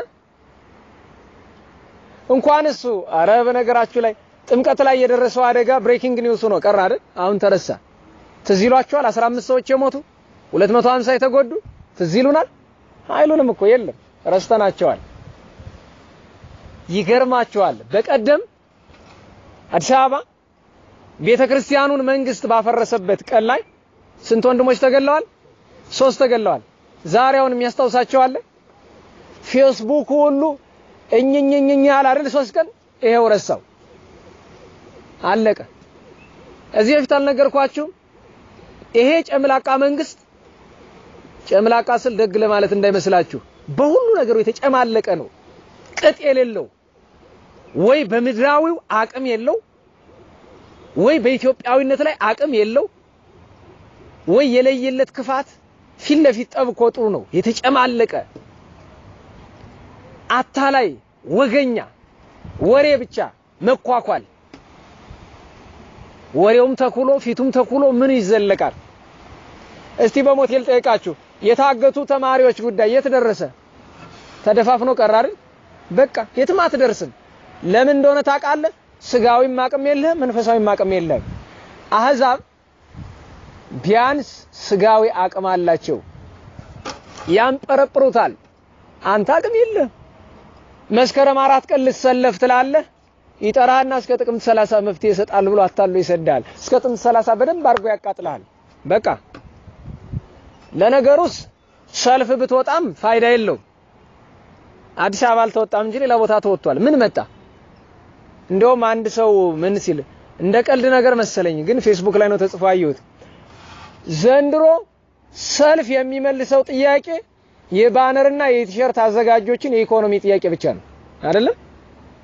[SPEAKER 1] እንኳን እሱ አረ በነገራችሁ ላይ ጥምቀት ላይ የደረሰው አደጋ ብሬኪንግ ኒውስ ሆኖ ቀረ አይደል? አሁን ተረሳ። ትዝ ይሏችኋል አስራ አምስት ሰዎች የሞቱ ሁለት መቶ ሃምሳ የተጎዱ ትዝ ይሉናል? አይሉንም እኮ የለም ረስተናቸዋል። ይገርማቸዋል። በቀደም አዲስ አበባ ቤተክርስቲያኑን መንግስት ባፈረሰበት ቀን ላይ ስንት ወንድሞች ተገለዋል? ሶስት ተገለዋል። ዛሬውን የሚያስታውሳቸው አለ? ፌስቡክ ሁሉ እኝኝኝኝ ያለ አይደል? ሶስት ቀን ይሄው ረሳው አለቀ። እዚህ በፊት አልነገርኳችሁም? ይሄ ጨምላቃ መንግስት ጨምላቃ ስል ደግ ለማለት እንዳይመስላችሁ በሁሉ ነገሩ የተጨማለቀ ነው። ቅጥ የሌለው ወይ በምድራዊው አቅም የለው ወይ በኢትዮጵያዊነት ላይ አቅም የለው ወይ የለየለት ክፋት ፊት ለፊት ጠብ ቆጥሩ ነው። የተጨማለቀ አታላይ ወገኛ ወሬ ብቻ መኳኳል ወሬውም ተኩሎ ፊቱም ተኩሎ ምን ይዘለቃል? እስቲ በሞት ልጠይቃችሁ የታገቱ ተማሪዎች ጉዳይ የት ደረሰ? ተደፋፍኖ ቀረ አይደል? በቃ የትም አትደርስም። ለምን እንደሆነ ታውቃለህ? ስጋዊም አቅም የለህም፣ መንፈሳዊም አቅም የለህም። አህዛብ ቢያንስ ስጋዊ አቅም አላቸው፣ ያንጠረጥሩታል። አንተ አቅም የለህም። መስከረም አራት ቀን ልትሰለፍ ትላለህ፣ ይጠራህና እስከ ጥቅምት ሰላሳ መፍትሄ ይሰጣል ብሎ አታሎ ይሰዳል። እስከ ጥቅምት ሰላሳ በደንብ አድርጎ ያቃጥላል። በቃ ለነገሩስ ሰልፍ ብትወጣም ፋይዳ የለውም። አዲስ አበባ አልተወጣም እንጂ ሌላ ቦታ ተወጥቷል። ምን መጣ? እንደውም አንድ ሰው ምን ሲል እንደ ቀልድ ነገር መሰለኝ ግን ፌስቡክ ላይ ነው ተጽፎ አየሁት። ዘንድሮ ሰልፍ የሚመልሰው ጥያቄ የባነርና የቲሸርት አዘጋጆችን የኢኮኖሚ ጥያቄ ብቻ ነው አይደለም?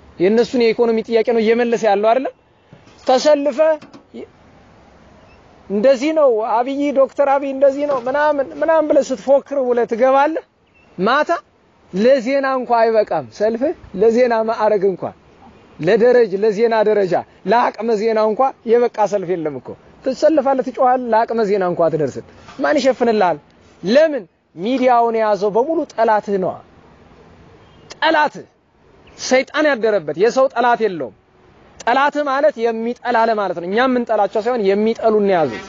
[SPEAKER 1] የነሱን የኢኮኖሚ ጥያቄ ነው እየመለሰ ያለው አይደለም? ተሰልፈ እንደዚህ ነው አብይ ዶክተር አብይ እንደዚህ ነው ምናምን ምናምን ብለህ ስትፎክር ውለህ ትገባለህ ማታ ለዜና እንኳን አይበቃም ሰልፍ ለዜና ማዕረግ እንኳን ለደረጃ ለዜና ደረጃ ለአቅመ ዜና እንኳን የበቃ ሰልፍ የለም እኮ ትሰልፋለህ ትጮሃለህ ለአቅመ ዜና እንኳን አትደርስም ማን ይሸፍንልሃል ለምን ሚዲያውን ያዘው በሙሉ ጠላትህ ነው ጠላትህ ሰይጣን ያደረበት የሰው ጠላት የለውም ጠላትህ ማለት የሚጠላለ ማለት ነው እኛም ምን ጠላቸው ሳይሆን የሚጠሉን ነው ያዙት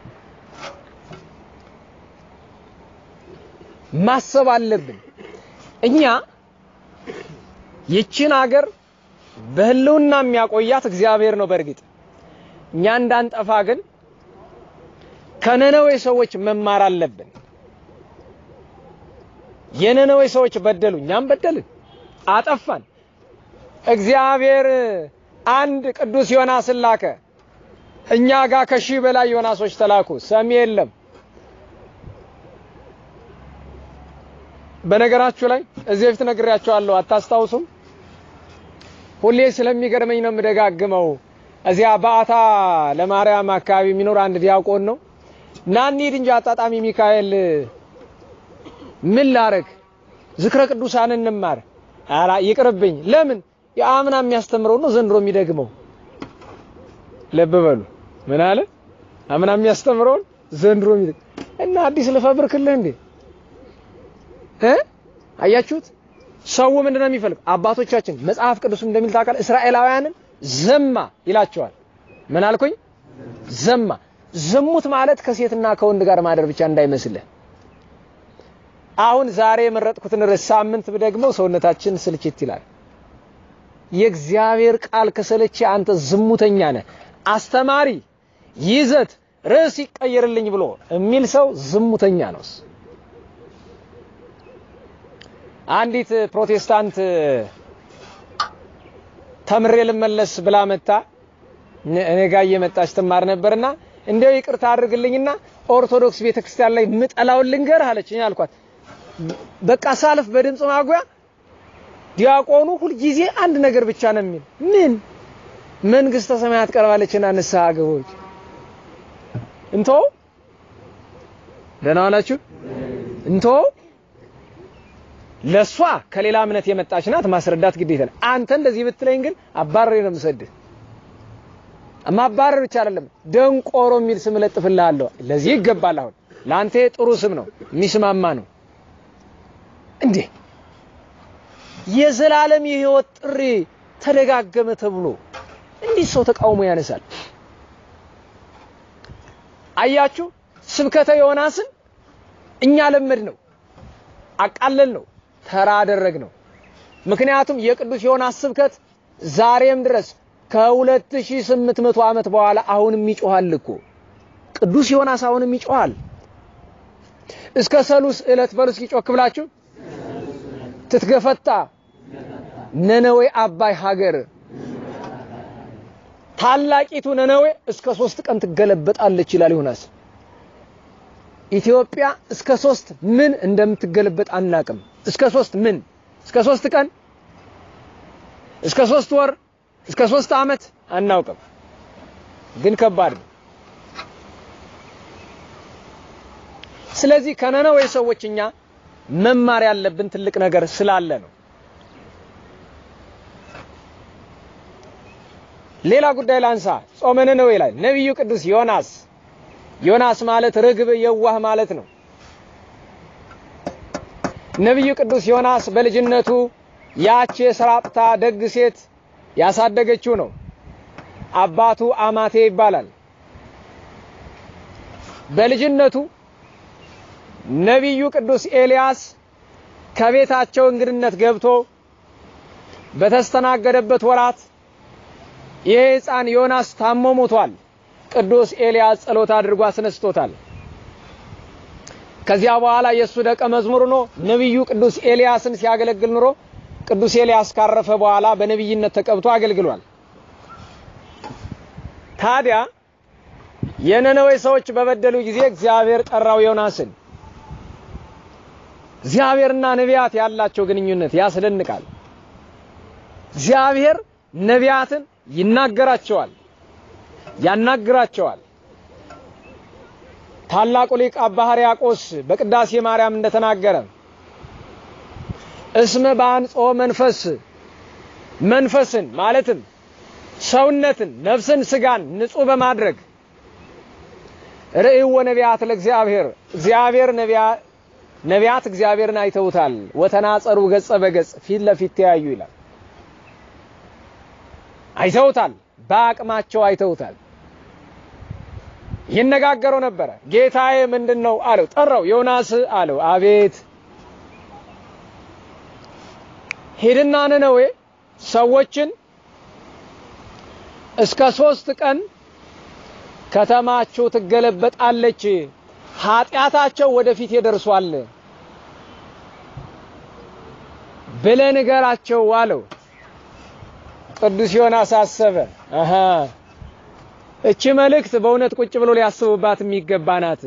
[SPEAKER 1] ማሰብ አለብን እኛ ይቺን ሀገር በህልውና የሚያቆያት እግዚአብሔር ነው በርግጥ እኛ እንዳንጠፋ ግን ከነነዌ ሰዎች መማር አለብን የነነዌ ሰዎች በደሉ እኛም በደልን አጠፋን እግዚአብሔር አንድ ቅዱስ ዮናስ ላከ እኛ ጋር ከሺህ በላይ ዮናሶች ተላኩ ሰሚ የለም በነገራችሁ ላይ እዚህ በፊት ነግሬያችኋለሁ አታስታውሱም ሁሌ ስለሚገርመኝ ነው የምደጋግመው እዚያ ባታ ለማርያም አካባቢ የሚኖር አንድ ዲያቆን ነው ናኒ ድንጃ አጣጣሚ ሚካኤል ምን ላረክ ዝክረ ቅዱሳን እንማር አራ ይቅርብኝ ለምን የአምና የሚያስተምረው ነው ዘንድሮ የሚደግመው ለበበሉ ምን አለ አምና የሚያስተምረው ዘንድሮ የሚደግ እና አዲስ ለፈብርክልህ እንዴ እ አያችሁት ሰው ምንድነው የሚፈልግ አባቶቻችን መጽሐፍ ቅዱስ እንደሚል ታውቃል እስራኤላውያንን ዘማ ይላቸዋል ምን አልኩኝ ዘማ ዝሙት ማለት ከሴትና ከወንድ ጋር ማደር ብቻ እንዳይመስልህ አሁን ዛሬ የመረጥኩትን ርዕስ ሳምንት ደግሞ ሰውነታችን ስልችት ይላል የእግዚአብሔር ቃል ከሰለች አንተ ዝሙተኛ ነህ አስተማሪ ይዘት ርዕስ ይቀየርልኝ ብሎ የሚል ሰው ዝሙተኛ ነው አንዲት ፕሮቴስታንት ተምሬ ልመለስ ብላ መጣ እኔ ጋር እየመጣች ትማር ነበርና እንደው ይቅርታ አድርግልኝና ኦርቶዶክስ ቤተክርስቲያን ላይ ምጠላው ልንገር አለችኝ አልኳት በቃ ሳልፍ በድምጽ ማጉያ ዲያቆኑ ሁሉ ጊዜ አንድ ነገር ብቻ ነው የሚል ምን መንግስተ ሰማያት ቀርባለችና ንስሐ ገቦች እንቶ ደህና ዋላችሁ እንቶ ለሷ ከሌላ እምነት የመጣች ናት ማስረዳት ግዴታ ነው አንተ እንደዚህ ብትለኝ ግን አባረሬ ነው የምሰድህ ማባረር ብቻ አይደለም ደንቆሮ የሚል ስም ለጥፍልሃለሁ ለዚህ ይገባል አሁን ላንተ ጥሩ ስም ነው የሚስማማ ነው እንዴ የዘላለም የህይወት ጥሪ ተደጋገመ ተብሎ እንዲህ ሰው ተቃውሞ ያነሳል አያችሁ ስብከተ ዮናስን እኛ ለመድ ነው አቃለል ነው ተራ አደረግ ነው ምክንያቱም የቅዱስ ዮናስ ስብከት ዛሬም ድረስ ከ2800 ዓመት በኋላ አሁንም ይጮሃል እኮ ቅዱስ ዮናስ አሁንም ይጮሃል እስከ ሰሉስ እለት በሉስ ይጮክ ብላችሁ ትትገፈታ ነነዌ አባይ ሀገር ታላቂቱ ነነዌ እስከ ሶስት ቀን ትገለበጣለች ይላል ዮናስ ኢትዮጵያ እስከ ሶስት ምን እንደምትገለበጥ አናቅም እስከ ሶስት ምን እስከ ሶስት ቀን እስከ ሶስት ወር እስከ ሶስት አመት አናውቅም ግን ከባድ ነው ስለዚህ ከነነዌ ሰዎችኛ መማር ያለብን ትልቅ ነገር ስላለ ነው ሌላ ጉዳይ ላንሳ ጾመ ነነዌ ላይ ነብዩ ቅዱስ ዮናስ ዮናስ ማለት ርግብ የዋህ ማለት ነው ነብዩ ቅዱስ ዮናስ በልጅነቱ ያቺ የስራጥታ ደግ ሴት ያሳደገችው ነው አባቱ አማቴ ይባላል በልጅነቱ ነብዩ ቅዱስ ኤልያስ ከቤታቸው እንግድነት ገብቶ በተስተናገደበት ወራት የሕፃን ዮናስ ታሞ ሞቷል ቅዱስ ኤልያስ ጸሎት አድርጎ አስነስቶታል ከዚያ በኋላ የሱ ደቀ መዝሙር ነው ነብዩ ቅዱስ ኤልያስን ሲያገለግል ኑሮ ቅዱስ ኤልያስ ካረፈ በኋላ በነብይነት ተቀብቶ አገልግሏል ታዲያ የነነዌ ሰዎች በበደሉ ጊዜ እግዚአብሔር ጠራው ዮናስን እግዚአብሔርና ነቢያት ያላቸው ግንኙነት ያስደንቃል እግዚአብሔር ነቢያትን ይናገራቸዋል ያናግራቸዋል ታላቁ ሊቅ አባ ሕርያቆስ በቅዳሴ ማርያም እንደተናገረ እስመ በአንጽሖ መንፈስ መንፈስን ማለትም ሰውነትን ነፍስን ስጋን ንጹህ በማድረግ ርእዩ ወነቢያት ለእግዚአብሔር እግዚአብሔር ነቢያት ነቢያት እግዚአብሔርን አይተውታል ወተናጸሩ ገጸ በገጽ ፊት ለፊት ተያዩ ይላል። አይተውታል በአቅማቸው አይተውታል። ይነጋገሩ ነበር። ጌታዬ ምንድነው አለው። ጠራው። ዮናስ አለው። አቤት። ሄድና ነነዌ ሰዎችን እስከ ሶስት ቀን ከተማቸው ትገለበጣለች ኃጢያታቸው ወደፊት ይደርሷል ብለህ ንገራቸው አለው። ቅዱስ ዮናስ አሰበ። አሃ እቺ መልእክት በእውነት ቁጭ ብሎ ሊያስቡባት የሚገባናት።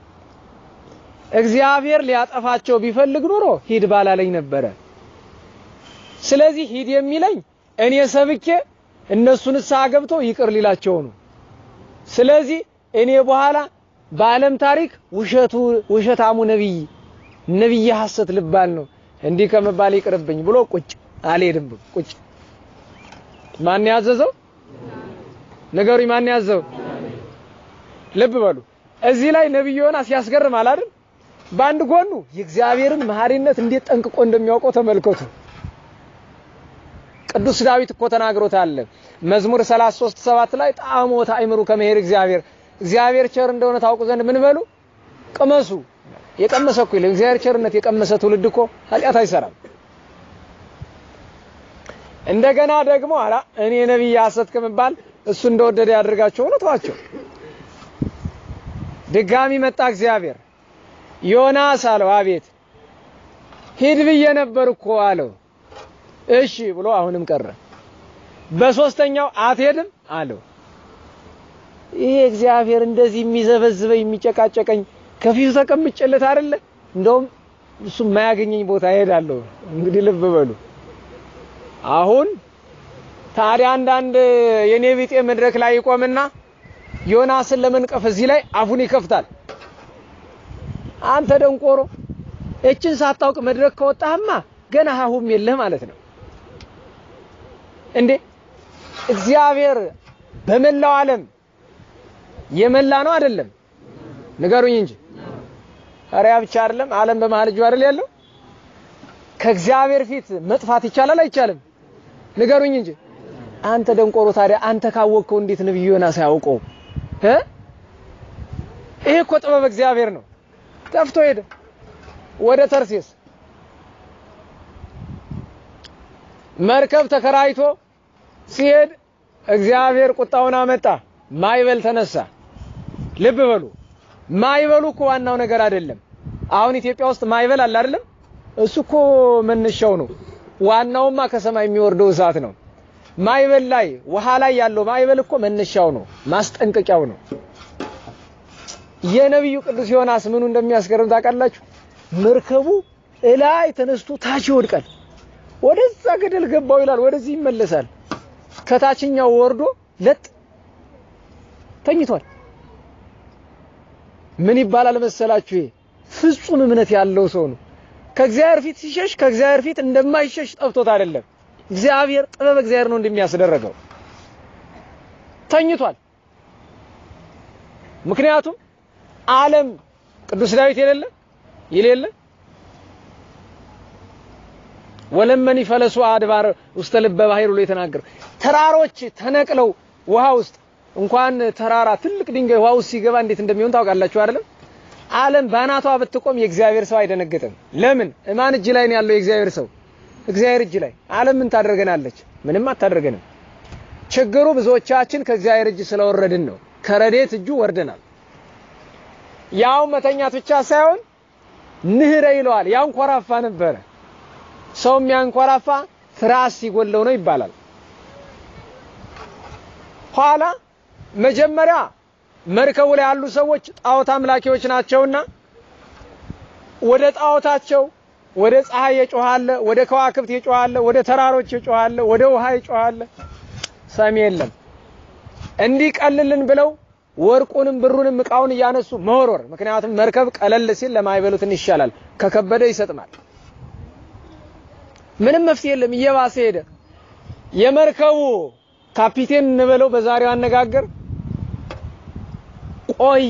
[SPEAKER 1] እግዚአብሔር ሊያጠፋቸው ቢፈልግ ኑሮ ሂድ ባላለኝ ነበር። ስለዚህ ሂድ የሚለኝ እኔ ሰብኬ እነሱን ሳገብቶ ይቅር ሊላቸው ነው። ስለዚህ እኔ በኋላ በዓለም ታሪክ ውሸቱ ውሸታሙ ነብይ ነብይ ሐሰት ልባል ነው እንዲህ ከመባል ይቅርብኝ ብሎ ቁጭ አልሄድም። ቁጭ ማን ያዘዘው? ነገሩኝ። ማን ያዘው? ልብ በሉ። እዚህ ላይ ነብዩ ዮናስ ያስገርማል አይደል? በአንድ ጎኑ የእግዚአብሔርን መሐሪነት እንዴት ጠንቅቆ እንደሚያውቀው ተመልከቱ። ቅዱስ ዳዊት እኮ ተናግሮታል። መዝሙር ሰላሳ ሶስት ሰባት ላይ ጣዕሙ ታይምሩ ከመሄድ እግዚአብሔር እግዚአብሔር ቸር እንደሆነ ታውቁ ዘንድ ምን በሉ ቅመሱ። የቀመሰ እኮ ይላል። እግዚአብሔር ቸርነት የቀመሰ ትውልድ እኮ ኃጢአት አይሰራም። እንደገና ደግሞ አላ እኔ ነብይ ሐሰት ከመባል እሱ እንደወደደ ያድርጋቸው ነው ተዋቸው። ድጋሚ መጣ እግዚአብሔር። ዮናስ አለው። አቤት። ሂድ ብዬ ነበር እኮ አለው። እሺ ብሎ አሁንም ቀረ። በሶስተኛው አትሄድም አለው። ይሄ እግዚአብሔር እንደዚህ የሚዘበዝበኝ የሚጨቃጨቀኝ ከፊቱ ተቀምጬለት አይደለ? እንደውም እሱ የማያገኘኝ ቦታ ሄዳለሁ። እንግዲህ ልብ በሉ። አሁን ታዲያ አንዳንድ የኔቢጤ መድረክ ላይ ይቆምና ዮናስን ለመንቀፍ እዚህ ላይ አፉን ይከፍታል። አንተ ደንቆሮ እችን ሳታውቅ መድረክ ከወጣህማ ገና ሀሁም የለህ ማለት ነው እንዴ? እግዚአብሔር በመላው ዓለም የመላ ነው አይደለም? ንገሩኝ እንጂ። አሪያ ብቻ አይደለም ዓለም በመሃል እጁ አይደል ያለው? ከእግዚአብሔር ፊት መጥፋት ይቻላል አይቻልም? ንገሩኝ እንጂ። አንተ ደንቆሮ ታዲያ አንተ ካወቅከው እንዴት ነብዩ ዮናስ ያውቀው? እ ይሄ እኮ ጥበብ እግዚአብሔር ነው። ጠፍቶ ሄደ ወደ ተርሴስ። መርከብ ተከራይቶ ሲሄድ እግዚአብሔር ቁጣውን አመጣ። ማይበል ተነሳ። ልብ በሉ። ማይበሉ እኮ ዋናው ነገር አይደለም። አሁን ኢትዮጵያ ውስጥ ማይበል አለ አይደለም? እሱ እኮ መነሻው ነው። ዋናውማ ከሰማይ የሚወርደው እሳት ነው። ማይበል ላይ ውሃ ላይ ያለው ማይበል እኮ መነሻው ነው፣ ማስጠንቀቂያው ነው። የነብዩ ቅዱስ ዮናስ ምኑ እንደሚያስገርም ታውቃላችሁ? መርከቡ እላይ ተነስቶ ታች ይወድቃል። ወደዛ ገደል ገባው ይላል፣ ወደዚህ ይመለሳል። ከታችኛው ወርዶ ለጥ ተኝቷል። ምን ይባላል መሰላችሁ? ይሄ ፍጹም እምነት ያለው ሰው ነው። ከእግዚአብሔር ፊት ሲሸሽ ከእግዚአብሔር ፊት እንደማይሸሽ ጠፍቶት አይደለም። እግዚአብሔር ጥበብ እግዚአብሔር ነው እንደሚያስደረገው። ተኝቷል። ምክንያቱም ዓለም ቅዱስ ዳዊት የሌለ የሌለ ወለመኒ ፈለሱ አድባር ውስጥ ልበ ባሕር ብሎ የተናገረው ተራሮች ተነቅለው ውሃ ውስጥ እንኳን ተራራ ትልቅ ድንጋይ ውሃ ውስጥ ሲገባ እንዴት እንደሚሆን ታውቃላችሁ አይደለም? ዓለም ባናቷ ብትቆም የእግዚአብሔር ሰው አይደነግጥም። ለምን? እማን እጅ ላይ ነው ያለው የእግዚአብሔር ሰው? እግዚአብሔር እጅ ላይ። ዓለም ምን ታደርገናለች? ምንም አታደርገንም። ችግሩ ብዙዎቻችን ከእግዚአብሔር እጅ ስለወረድን ነው። ከረዴት እጁ ወርደናል። ያው መተኛት ብቻ ሳይሆን ንህረ ይለዋል። ያንኮራፋ ነበረ። ሰው የሚያንኮራፋ ፍራስ ሲጎለው ነው ይባላል። ኋላ መጀመሪያ መርከቡ ላይ ያሉ ሰዎች ጣዖት አምላኪዎች ናቸውና ወደ ጣዖታቸው ወደ ፀሐይ ይጮሃለ፣ ወደ ከዋክብት ይጮሃለ፣ ወደ ተራሮች ይጮሃለ፣ ወደ ውሃ ይጮሃለ። ሰሚ የለም። እንዲቀልልን ብለው ወርቁንም ብሩንም ዕቃውን ያነሱ መወርወር ምክንያቱም መርከብ ቀለል ሲል ለማይበሉት ይሻላል ከከበደ ይሰጥማል ምንም መፍትሄ የለም እየባሰ ሄደ የመርከቡ ካፒቴን እንበለው በዛሬው አነጋገር ቆይ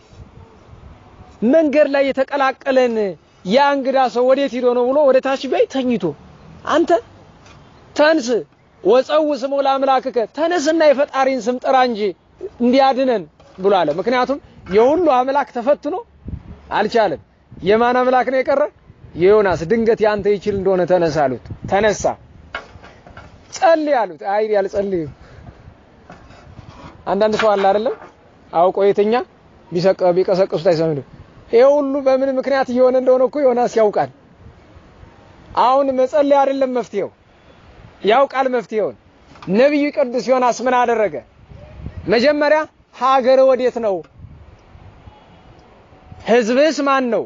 [SPEAKER 1] መንገድ ላይ የተቀላቀለን ያ እንግዳ ሰው ወዴት ሄዶ ነው ብሎ ወደ ታች ቢያይ ተኝቶ አንተ ተንስ ወጸው ስሙ ለአምላክከ ተነስና የፈጣሪን ስም ጥራ እንጂ እንዲያድነን ብሎ አለ ምክንያቱም የሁሉ አምላክ ተፈትኖ አልቻለም የማን አምላክ ነው የቀረ የዮናስ ድንገት ያንተ ይችል እንደሆነ ተነሳሉት ተነሳ ጸልይ አሉት አይ ያልጸልይ አንዳንድ ሰው አለ አይደለም አውቆ የተኛ ቢሰቀ ቢቀሰቅሱት አይሰምዱ ይሄ ሁሉ በምን ምክንያት ይሆነ እንደሆነ እኮ ዮናስ ያውቃል አሁን መጸለይ አይደለም መፍትሄው ያውቃል መፍትሄውን ነብዩ ቅዱስ ዮናስ ምን አደረገ መጀመሪያ ሀገር ወዴት ነው ህዝብስ ማን ነው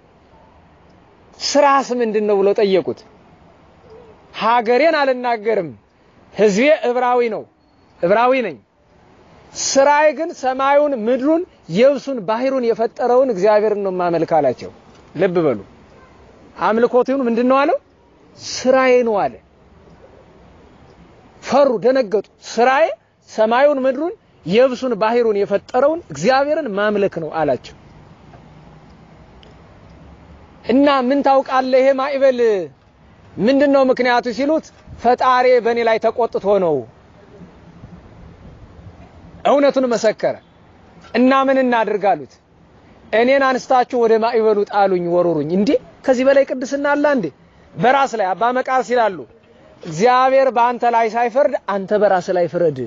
[SPEAKER 1] ስራስ ምንድነው ብሎ ጠየቁት ሀገሬን አልናገርም ህዝቤ ዕብራዊ ነው ዕብራዊ ነኝ ስራዬ ግን ሰማዩን ምድሩን የብሱን ባህሩን የፈጠረውን እግዚአብሔርን ነው ማመልካላቸው ልብ በሉ አምልኮቱን ምንድነው አለው ስራዬ ነው አለ ፈሩ ደነገጡ ስራዬ ሰማዩን ምድሩን የብሱን ባህሩን የፈጠረውን እግዚአብሔርን ማምለክ ነው አላቸው እና ምን ታውቃለህ ይሄ ማይበል ምንድነው ምክንያቱ ሲሉት ፈጣሪ በእኔ ላይ ተቆጥቶ ነው እውነቱን መሰከረ እና ምን እናድርጋሉት እኔን አንስታችሁ ወደ ማይበሉ ጣሉኝ ወሩሩኝ እንዴ ከዚህ በላይ ቅድስና አለ እንዴ በራስ ላይ አባ መቃርስ ይላሉ እግዚአብሔር በአንተ ላይ ሳይፈርድ አንተ በራስ ላይ ፍረድ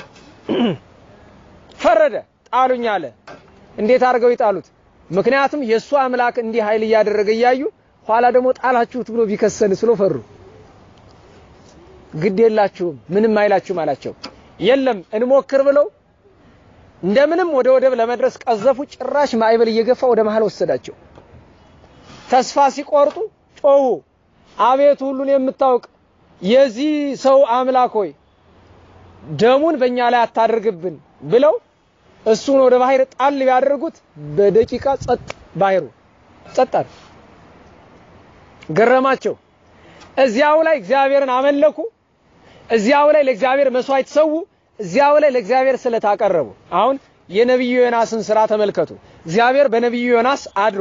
[SPEAKER 1] ፈረደ ጣሉኝ አለ እንዴት አርገው ይጣሉት ምክንያቱም የሱ አምላክ እንዲህ ኃይል ያደረገ ያዩ ኋላ ደግሞ ጣላችሁት ብሎ ቢከሰል ስለፈሩ ግድ የላችሁ ምንም አይላችሁ ማላቸው የለም እንሞክር ብለው እንደምንም ወደ ወደብ ለመድረስ ቀዘፉ ጭራሽ ማይበል እየገፋ ወደ መሃል ወሰዳቸው ተስፋ ሲቆርጡ ጮሁ አቤት ሁሉን የምታውቅ የዚህ ሰው አምላክ ሆይ ደሙን በእኛ ላይ አታድርግብን ብለው እሱን ወደ ባህር ጣል ያደርጉት በደቂቃ ጸጥ ባህሩ ጸጥ ገረማቸው እዚያው ላይ እግዚአብሔርን አመለኩ እዚያው ላይ ለእግዚአብሔር መስዋዕት ሰው እዚያው ላይ ለእግዚአብሔር ስለታቀረቡ አሁን የነብዩ ዮናስን ሥራ ተመልከቱ እግዚአብሔር በነብዩ ዮናስ አድሮ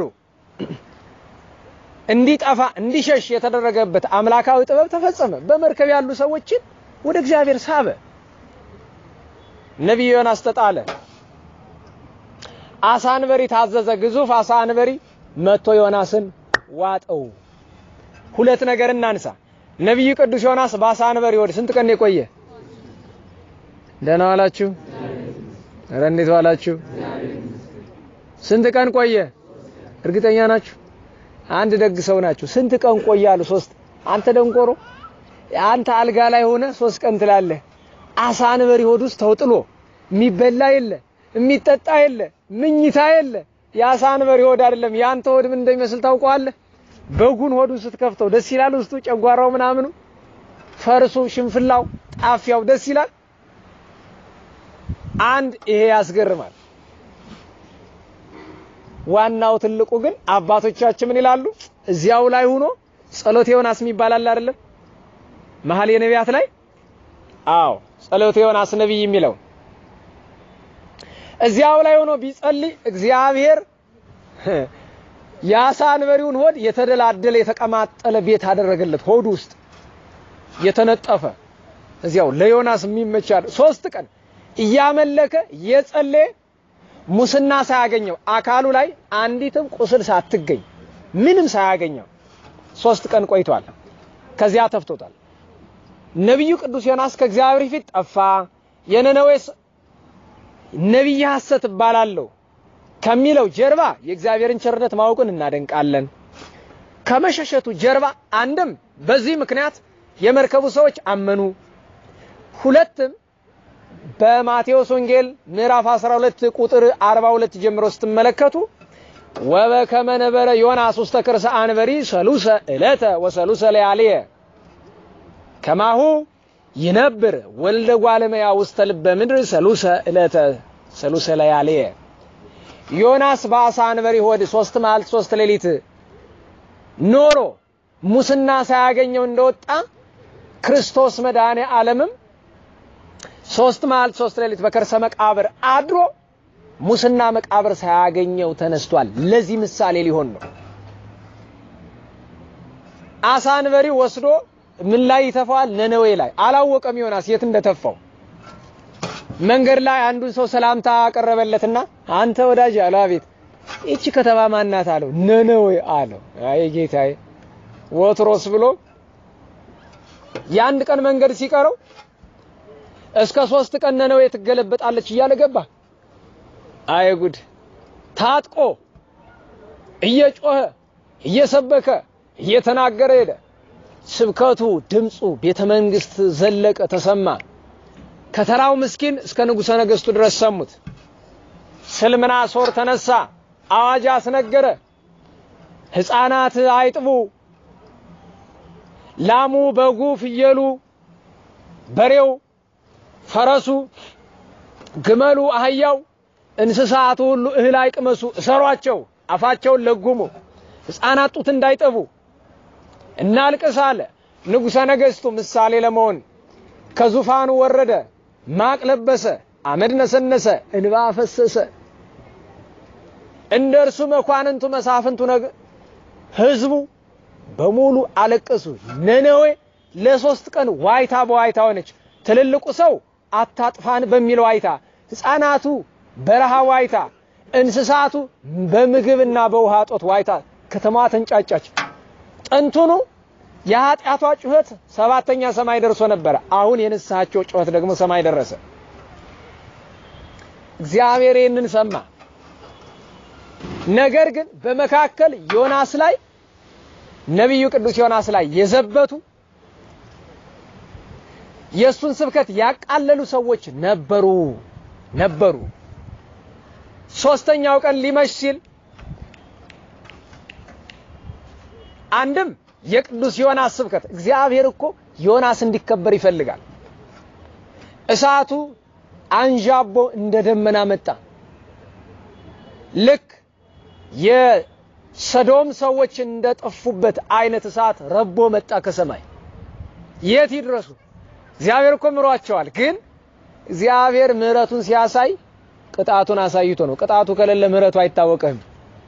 [SPEAKER 1] እንዲጣፋ እንዲሸሽ የተደረገበት አምላካዊ ጥበብ ተፈጸመ በመርከብ ያሉ ሰዎችን ወደ እግዚአብሔር ሳበ ነብዩ ዮናስ ተጣለ አሳንበሪ ታዘዘ ግዙፍ አሳንበሪ መቶ ዮናስን ዋጠው ሁለት ነገር እናንሳ ነብዩ ቅዱስ ዮናስ በአሳንበሪ ወደ ስንት ቀን የቆየ ደህና ዋላችሁ ኧረ እንዴት ዋላችሁ ስንት ቀን ቆየ እርግጠኛ ናችሁ አንድ ደግ ሰው ናችሁ ስንት ቀን ቆያሉ ሶስት አንተ ደንቆሮ አንተ አልጋ ላይ ሆነ ሶስት ቀን ትላለህ አሳንበሪ ሆድ ውስጥ ተውጥሎ የሚበላ የለ የሚጠጣ የለ ምኝታ የለ ያሳንበሪ ሆድ አይደለም ያንተ ሆድ ምን እንደሚመስል ታውቀዋለህ በጉን ሆዱን ስትከፍተው ደስ ይላል ውስጡ ጨጓራው ምናምኑ ፈርሱ ሽንፍላው ጣፊያው ደስ ይላል አንድ ይሄ ያስገርማል ዋናው ትልቁ ግን አባቶቻችን ምን ይላሉ እዚያው ላይ ሆኖ ጸሎተ ዮናስ የሚባላል አይደለም መሐሌ ነቢያት ላይ አዎ ጸሎተ ዮናስ ነብይ የሚለው እዚያው ላይ ሆኖ ቢጸልይ እግዚአብሔር ያሳንበሪውን ሆድ የተደላደለ የተቀማጠለ ቤት አደረገለት ሆድ ውስጥ የተነጠፈ እዚያው ለዮናስ የሚመቻል ሶስት ቀን እያመለከ የጸለየ ሙስና ሳያገኘው አካሉ ላይ አንዲትም ቁስል ሳትገኝ ምንም ሳያገኘው ሶስት ቀን ቆይቷል ከዚያ ተፍቶታል ነብዩ ቅዱስ ዮናስ ከእግዚአብሔር ፊት ጠፋ የነነዌስ ነብይ ሐሰት ባላለው ከሚለው ጀርባ የእግዚአብሔርን ቸርነት ማወቁን እናደንቃለን ከመሸሸቱ ጀርባ አንድም በዚህ ምክንያት የመርከቡ ሰዎች አመኑ ሁለትም በማቴዎስ ወንጌል ምዕራፍ አስራ ሁለት ቁጥር አርባ ሁለት ጀምሮ ስትመለከቱ ወበከመ ነበረ ዮናስ ውስተ ከርሰ አንበሪ ሰሉሰ ዕለተ ወሰሉሰ ለያልየ ከማሁ ይነብር ወልደ ጓለመያ ውስተ ልበ ምድር ሰሉሰ ዕለተ ሰሉሰ ለያሌ ዮናስ በአሳ አንበሪ ሆድ ሶስት መዓልት ሶስት ሌሊት ኖሮ ሙስና ሳያገኘው እንደወጣ ክርስቶስ መድኃኔ ዓለምም ሶስት መዓልት ሶስት ሌሊት በከርሰ መቃብር አድሮ ሙስና መቃብር ሳያገኘው ተነስቷል። ለዚህ ምሳሌ ሊሆን ነው። አሳ አንበሪ ወስዶ ምን ላይ ይተፋዋል? ነነዌ ላይ። አላወቀም ዮናስ የት እንደተፋው። መንገድ ላይ አንዱን ሰው ሰላምታ አቀረበለትና አንተ ወዳጅ አለው። አቤት። እቺ ከተማ ማናት አለው። ነነዌ አለው። አይ ጌታዬ ወትሮስ ብሎ የአንድ ቀን መንገድ ሲቀረው እስከ ሶስት ቀን ነነዌ ትገለበጣለች እያለ ገባ። አይ ጉድ! ታጥቆ እየጮኸ እየሰበከ እየተናገረ ሄደ። ስብከቱ ድምጹ ቤተ መንግስት ዘለቀ፣ ተሰማ። ከተራው ምስኪን እስከ ንጉሠ ነገሥቱ ድረስ ሰሙት። ስልምናሶር ተነሳ፣ አዋጅ አስነገረ። ሕፃናት አይጥቡ፣ ላሙ፣ በጉ፣ ፍየሉ፣ በሬው፣ ፈረሱ፣ ግመሉ፣ አህያው፣ እንስሳቱ ሁሉ እህል አይቅመሱ፣ እሰሯቸው፣ አፋቸውን ለጉሙ፣ ሕፃናት ጡት እንዳይጠቡ እናልቅስ አለ። ንጉሠ ነገሥቱ ምሳሌ ለመሆን ከዙፋኑ ወረደ፣ ማቅ ለበሰ፣ አመድ ነሰነሰ፣ እንባ ፈሰሰ። እንደርሱ መኳንንቱ፣ መሳፍንቱ፣ ህዝቡ በሙሉ አለቀሱ። ነነዌ ለሶስት ቀን ዋይታ በዋይታ ሆነች። ትልልቁ ሰው አታጥፋን በሚል ዋይታ፣ ሕፃናቱ በረሃ ዋይታ፣ እንስሳቱ በምግብና በውሃ ጦት ዋይታ ከተማዋ ተንጫጫች። ጥንቱኑ የኃጢአቷ ጩኸት ሰባተኛ ሰማይ ደርሶ ነበር። አሁን የንስሐቸው ጩኸት ደግሞ ሰማይ ደረሰ። እግዚአብሔር ይህንን ሰማ። ነገር ግን በመካከል ዮናስ ላይ ነብዩ ቅዱስ ዮናስ ላይ የዘበቱ የሱን ስብከት ያቃለሉ ሰዎች ነበሩ ነበሩ። ሶስተኛው ቀን ሊመሽ ሲል አንድም የቅዱስ ዮናስ ስብከት፣ እግዚአብሔር እኮ ዮናስ እንዲከበር ይፈልጋል። እሳቱ አንዣቦ እንደ ደመና መጣ። ልክ የሰዶም ሰዎች እንደጠፉበት አይነት እሳት ረቦ መጣ ከሰማይ። የት ይድረሱ? እግዚአብሔር እኮ ምሯቸዋል። ግን እግዚአብሔር ምሕረቱን ሲያሳይ ቅጣቱን አሳይቶ ነው። ቅጣቱ ከሌለ ምሕረቱ አይታወቅም።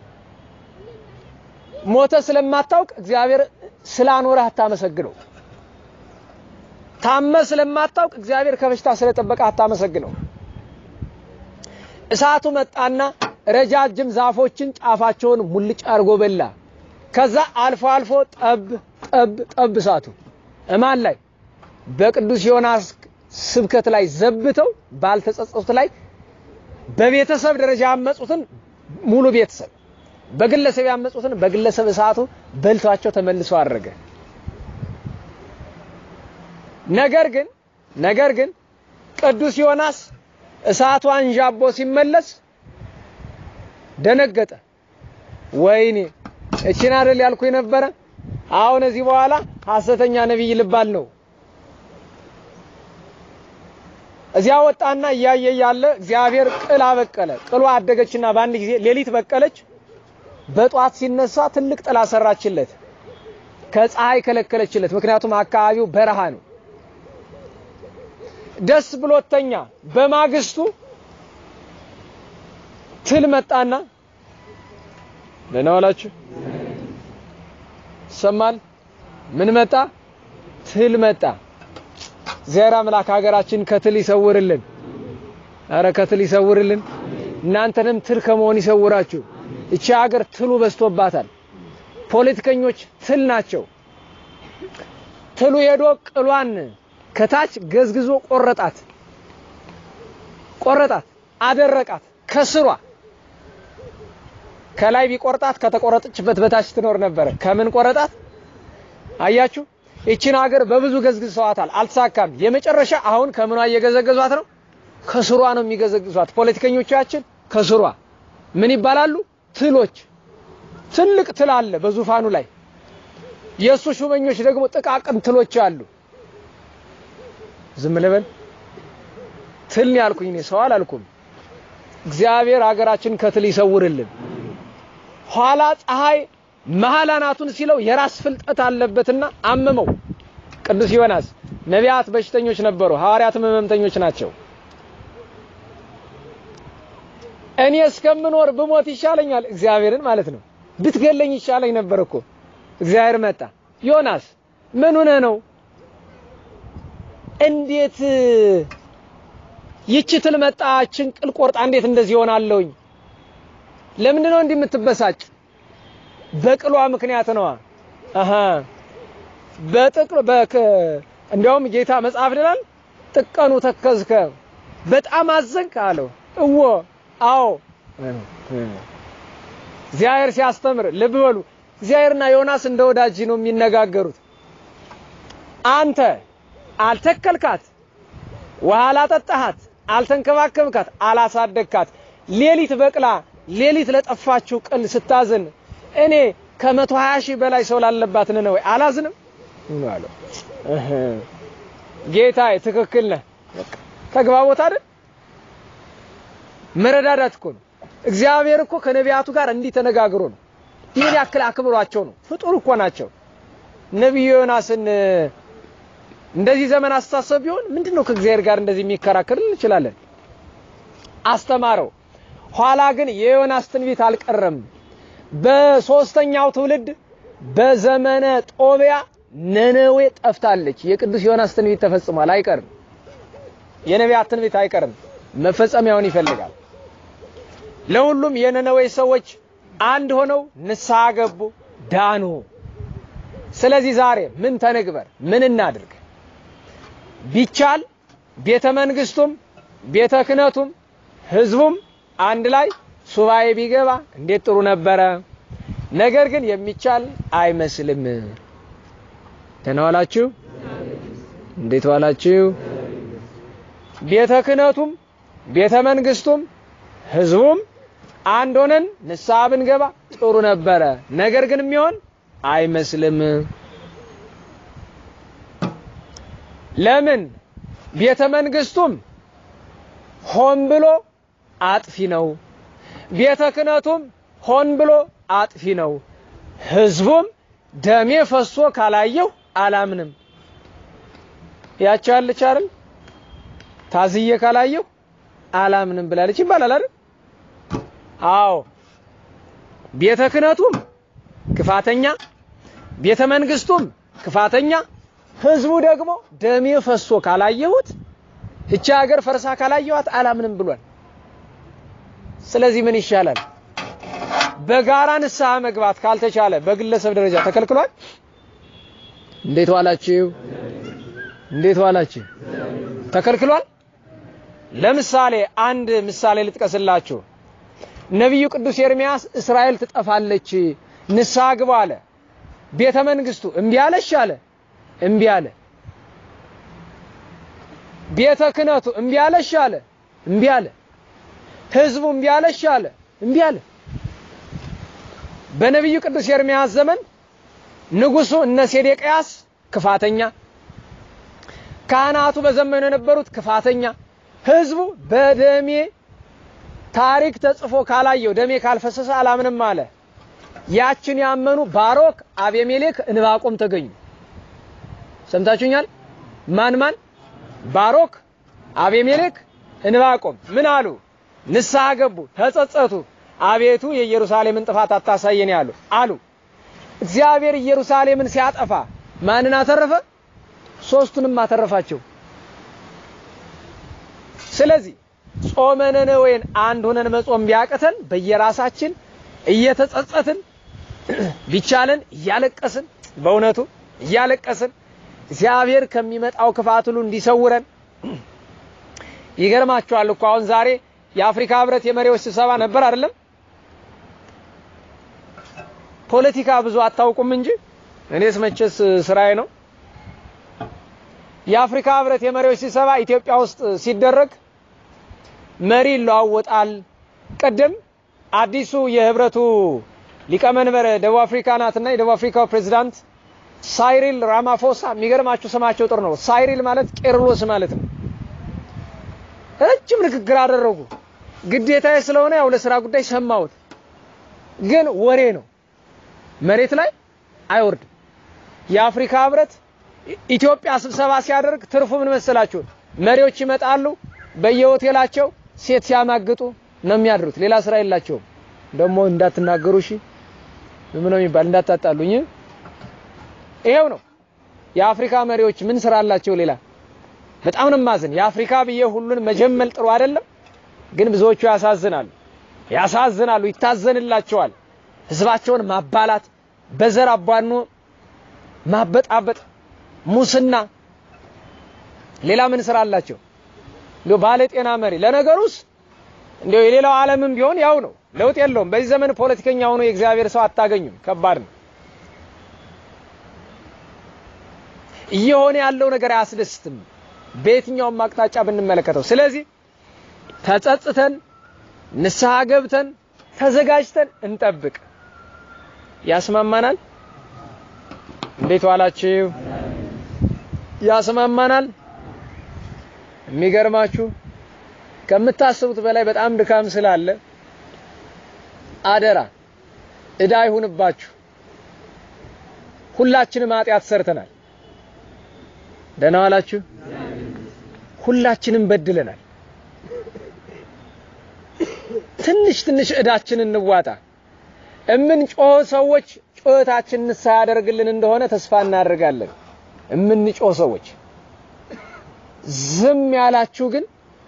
[SPEAKER 1] ሞተ ስለማታውቅ እግዚአብሔር ስላኖረህ አታመሰግነው። ታመ ስለማታውቅ እግዚአብሔር ከበሽታ ስለጠበቀህ አታመሰግነው። እሳቱ መጣና ረጃጅም ዛፎችን ጫፋቸውን ሙልጭ አርጎ በላ። ከዛ አልፎ አልፎ ጠብ ጠብ ጠብ እሳቱ እማን ላይ? በቅዱስ ዮናስ ስብከት ላይ ዘብተው ባልተጸጸቱት ላይ በቤተሰብ ደረጃ ያመጹትን ሙሉ ቤተሰብ፣ በግለሰብ ያመጹትን በግለሰብ እሳቱ በልቷቸው ተመልሶ አረገ። ነገር ግን ነገር ግን ቅዱስ ዮናስ እሳቱ አንዣቦ ሲመለስ ደነገጠ። ወይኔ እቺን አይደል ያልኩኝ ነበር? አሁን እዚህ በኋላ ሐሰተኛ ነብይ ልባል ነው። እዚያ ወጣና ያየ ያለ እግዚአብሔር ቅል አበቀለ። ቅሏ አደገችና በአንድ ጊዜ ሌሊት በቀለች። በጧት ሲነሳ ትልቅ ጥላ ሰራችለት፣ ከፀሐይ ከለከለችለት። ምክንያቱም አካባቢው በረሃ ነው። ደስ ብሎተኛ። በማግስቱ ትል መጣና ደህና ዋላችሁ ሰማል። ምን መጣ? ትል መጣ። ዘራ አምላክ ሀገራችን ከትል ይሰውርልን። አረ ከትል ይሰውርልን። እናንተንም ትል ከመሆን ይሰውራችሁ። እቺ ሀገር ትሉ በስቶባታል። ፖለቲከኞች ትል ናቸው። ትሉ ሄዶ ቅሏን ከታች ገዝግዞ ቆረጣት ቆረጣት አደረቃት ከስሯ። ከላይ ቢቆርጣት ከተቆረጠችበት በታች ትኖር ነበር። ከምን ቆረጣት? አያችሁ፣ እቺን ሀገር በብዙ ገዝግዘዋታል፣ አልተሳካም። የመጨረሻ አሁን ከምኗ እየገዘገዟት ነው? ከስሯ ነው የሚገዘግዟት። ፖለቲከኞቻችን ከስሯ ምን ይባላሉ? ትሎች። ትልቅ ትል አለ በዙፋኑ ላይ፣ የሱ ሹመኞች ደግሞ ጥቃቅን ትሎች አሉ። ዝም ልበል? ትል ያልኩኝ ነው፣ ሰው አላልኩም። እግዚአብሔር ሀገራችን ከትል ይሰውርልን። ኋላ ፀሐይ መሐላናቱን ሲለው የራስ ፍልጠት አለበትና አመመው። ቅዱስ ዮናስ ነቢያት በሽተኞች ነበሩ፣ ሐዋርያትም ህመምተኞች ናቸው። እኔ እስከምኖር ብሞት ይሻለኛል፣ እግዚአብሔርን ማለት ነው። ብትገለኝ ይሻለኝ ነበር እኮ። እግዚአብሔር መጣ። ዮናስ ምን ሆነ ነው? እንዴት ይቺ ትል መጣችን ቅል ቆርጣ እንዴት እንደዚህ ይሆናልኝ? ለምን ነው እንዲህ የምትበሳጭ? በቅሏ ምክንያት ነው። አሃ በጥቅሉ በከ እንደውም ጌታ መጽሐፍ ይላል ጥቀኑ ተከዝከ በጣም አዘንክ አለው። እወ አዎ እግዚአብሔር ሲያስተምር ልብ በሉ። እግዚአብሔርና ዮናስ እንደ ወዳጅ ነው የሚነጋገሩት። አንተ አልተከልካት፣ ውሃ አላጠጣሃት፣ አልተንከባከብካት፣ አላሳደግካት፣ ሌሊት በቅላ ሌሊት ለጠፋችው ቅል ስታዝን እኔ ከመቶ ሃያ ሺህ በላይ ሰው ላለባት ነው ወይ አላዝንም ነው እህ ጌታዬ ትክክል ነህ። ተግባቦት አይደል? መረዳዳት እኮ ነው። እግዚአብሔር እኮ ከነቢያቱ ጋር እንዲህ ተነጋግሮ ነው። ይሄን ያክል አክብሯቸው ነው። ፍጡር እኮ ናቸው። ነብዩ ዮናስን እንደዚህ ዘመን አስተሳሰብ ቢሆን ምንድነው ከእግዚአብሔር ጋር እንደዚህ የሚከራከር እንችላለን? አስተማረው። ኋላ ግን የዮናስ ትንቢት አልቀረም። በሶስተኛው ትውልድ በዘመነ ጦቢያ ነነዌ ጠፍታለች። የቅዱስ ዮናስ ትንቢት ተፈጽሟል፣ አይቀርም። የነቢያት ትንቢት አይቀርም፣ መፈጸሚያውን ይፈልጋል። ለሁሉም የነነዌ ሰዎች አንድ ሆነው ንስሐ ገቡ፣ ዳኑ። ስለዚህ ዛሬ ምን ተንግበር? ምን እናድርግ? ቢቻል ቤተ መንግስቱም ቤተ ክህነቱም ህዝቡም አንድ ላይ ሱባኤ ቢገባ እንዴት ጥሩ ነበረ። ነገር ግን የሚቻል አይመስልም። ተናዋላችሁ? እንዴት ዋላችሁ? ቤተ ክህነቱም ቤተ መንግስቱም ህዝቡም አንድ ሆነን ንስሐ ብንገባ ጥሩ ነበረ። ነገር ግን የሚሆን አይመስልም። ለምን? ቤተ መንግስቱም ሆን ብሎ አጥፊ ነው፣ ቤተ ክህነቱም ሆን ብሎ አጥፊ ነው፣ ህዝቡም ደሜ ፈሶ ካላየው አላምንም ያቻልች አይደል? ታዝዬ ካላየው አላምንም ብላለች ይባላል አይደል? አዎ ቤተ ክህነቱም ክፋተኛ፣ ቤተ መንግስቱም ክፋተኛ፣ ህዝቡ ደግሞ ደሜ ፈሶ ካላየሁት እቺ ሀገር ፈርሳ ካላየዋት አላምንም ብሏል። ስለዚህ ምን ይሻላል? በጋራ ንስሐ መግባት ካልተቻለ በግለሰብ ደረጃ ተከልክሏል። እንዴት ዋላችሁ? እንዴት ዋላችሁ? ተከልክሏል። ለምሳሌ አንድ ምሳሌ ልጥቀስላችሁ። ነብዩ ቅዱስ ኤርሚያስ እስራኤል ትጠፋለች ንስሐ ግቡ አለ። ቤተ መንግስቱ እምቢ አለሽ አለ፣ እምቢ አለ። ቤተ ክህነቱ እምቢ አለሽ አለ፣ እምቢ አለ። ህዝቡ እምቢ አለሽ አለ፣ እምቢ አለ። በነብዩ ቅዱስ ኤርሚያስ ዘመን ንጉሱ እነ ሴዴቅያስ ክፋተኛ፣ ካህናቱ በዘመኑ የነበሩት ክፋተኛ፣ ህዝቡ በደሜ ታሪክ ተጽፎ ካላየው ደሜ ካልፈሰሰ አላምንም አለ። ያችን ያመኑ ባሮክ፣ አቤሜሌክ፣ እንባቆም ተገኙ። ሰምታችሁኛል? ማን ማን? ባሮክ፣ አቤሜሌክ፣ እንባቆም ምን አሉ? ንስሐ ገቡ፣ ተጸጸቱ። አቤቱ የኢየሩሳሌምን ጥፋት አታሳየን ያሉ አሉ። እግዚአብሔር ኢየሩሳሌምን ሲያጠፋ ማንን አተረፈ? ሶስቱንም አተረፋቸው። ስለዚህ ጾመ ነነዌን አንድ ሆነን መጾም ቢያቀተን በየራሳችን እየተጸጸትን ቢቻለን እያለቀስን በእውነቱ እያለቀስን እግዚአብሔር ከሚመጣው ክፋት ሁሉ እንዲሰውረን። ይገርማችኋል እኮ አሁን ዛሬ የአፍሪካ ህብረት የመሪዎች ስብሰባ ነበር አይደለም? ፖለቲካ ብዙ አታውቁም እንጂ እኔስ መቼስ ስራዬ ነው። የአፍሪካ ህብረት የመሪዎች ስብሰባ ኢትዮጵያ ውስጥ ሲደረግ መሪ ይለዋወጣል። ቀደም አዲሱ የህብረቱ ሊቀመንበር ደቡብ አፍሪካ ናትና የደቡብ አፍሪካው ፕሬዝዳንት ሳይሪል ራማፎሳ፣ የሚገርማችሁ ስማቸው ጥሩ ነው። ሳይሪል ማለት ቄርሎስ ማለት ነው። ረጅም ንግግር አደረጉ። ግዴታዬ ስለሆነ ያው ለስራ ጉዳይ ሰማሁት። ግን ወሬ ነው፣ መሬት ላይ አይወርድም። የአፍሪካ ህብረት ኢትዮጵያ ስብሰባ ሲያደርግ ትርፉ ምን መሰላችሁ? መሪዎች ይመጣሉ፣ በየሆቴላቸው ሴት ሲያማግጡ ነው የሚያድሩት። ሌላ ስራ የላቸውም። ደግሞ እንዳትናገሩ እሺ፣ ምን ነው የሚባል እንዳታጣሉኝ። ይሄው ነው የአፍሪካ መሪዎች ምን ስራ አላቸው ሌላ? በጣም ነው ማዘን። የአፍሪካ ብዬ ሁሉን መጀመል ጥሩ አይደለም፣ ግን ብዙዎቹ ያሳዝናሉ ያሳዝናሉ ይታዘንላቸዋል። ህዝባቸውን ማባላት፣ በዘር አባኖ ማበጣበጥ፣ ሙስና፣ ሌላ ምን ስራ አላቸው? እንደው ባለ ጤና መሪ ለነገሩስ እንደው የሌላው ዓለምም ቢሆን ያው ነው፣ ለውጥ የለውም። በዚህ ዘመን ፖለቲከኛ ሆኖ የእግዚአብሔር ሰው አታገኙም፣ ከባድ ነው። እየሆነ ያለው ነገር አያስደስትም በየትኛውም አቅጣጫ ብንመለከተው። ስለዚህ ተጸጽተን ንስሐ ገብተን ተዘጋጅተን እንጠብቅ። ያስማማናል? እንዴት ዋላችሁ? ያስማማናል? የሚገርማችሁ ከምታስቡት በላይ በጣም ድካም ስላለ አደራ እዳ ይሁንባችሁ። ሁላችንም ኃጢአት ሰርተናል። ደህና ዋላችሁ? ሁላችንም በድለናል። ትንሽ ትንሽ እዳችንን እንዋጣ። እምን ጮህ ሰዎች ጮህታችን ንስሐ ያደርግልን እንደሆነ ተስፋ እናደርጋለን። እምን ጮህ ሰዎች ዝም ያላችሁ ግን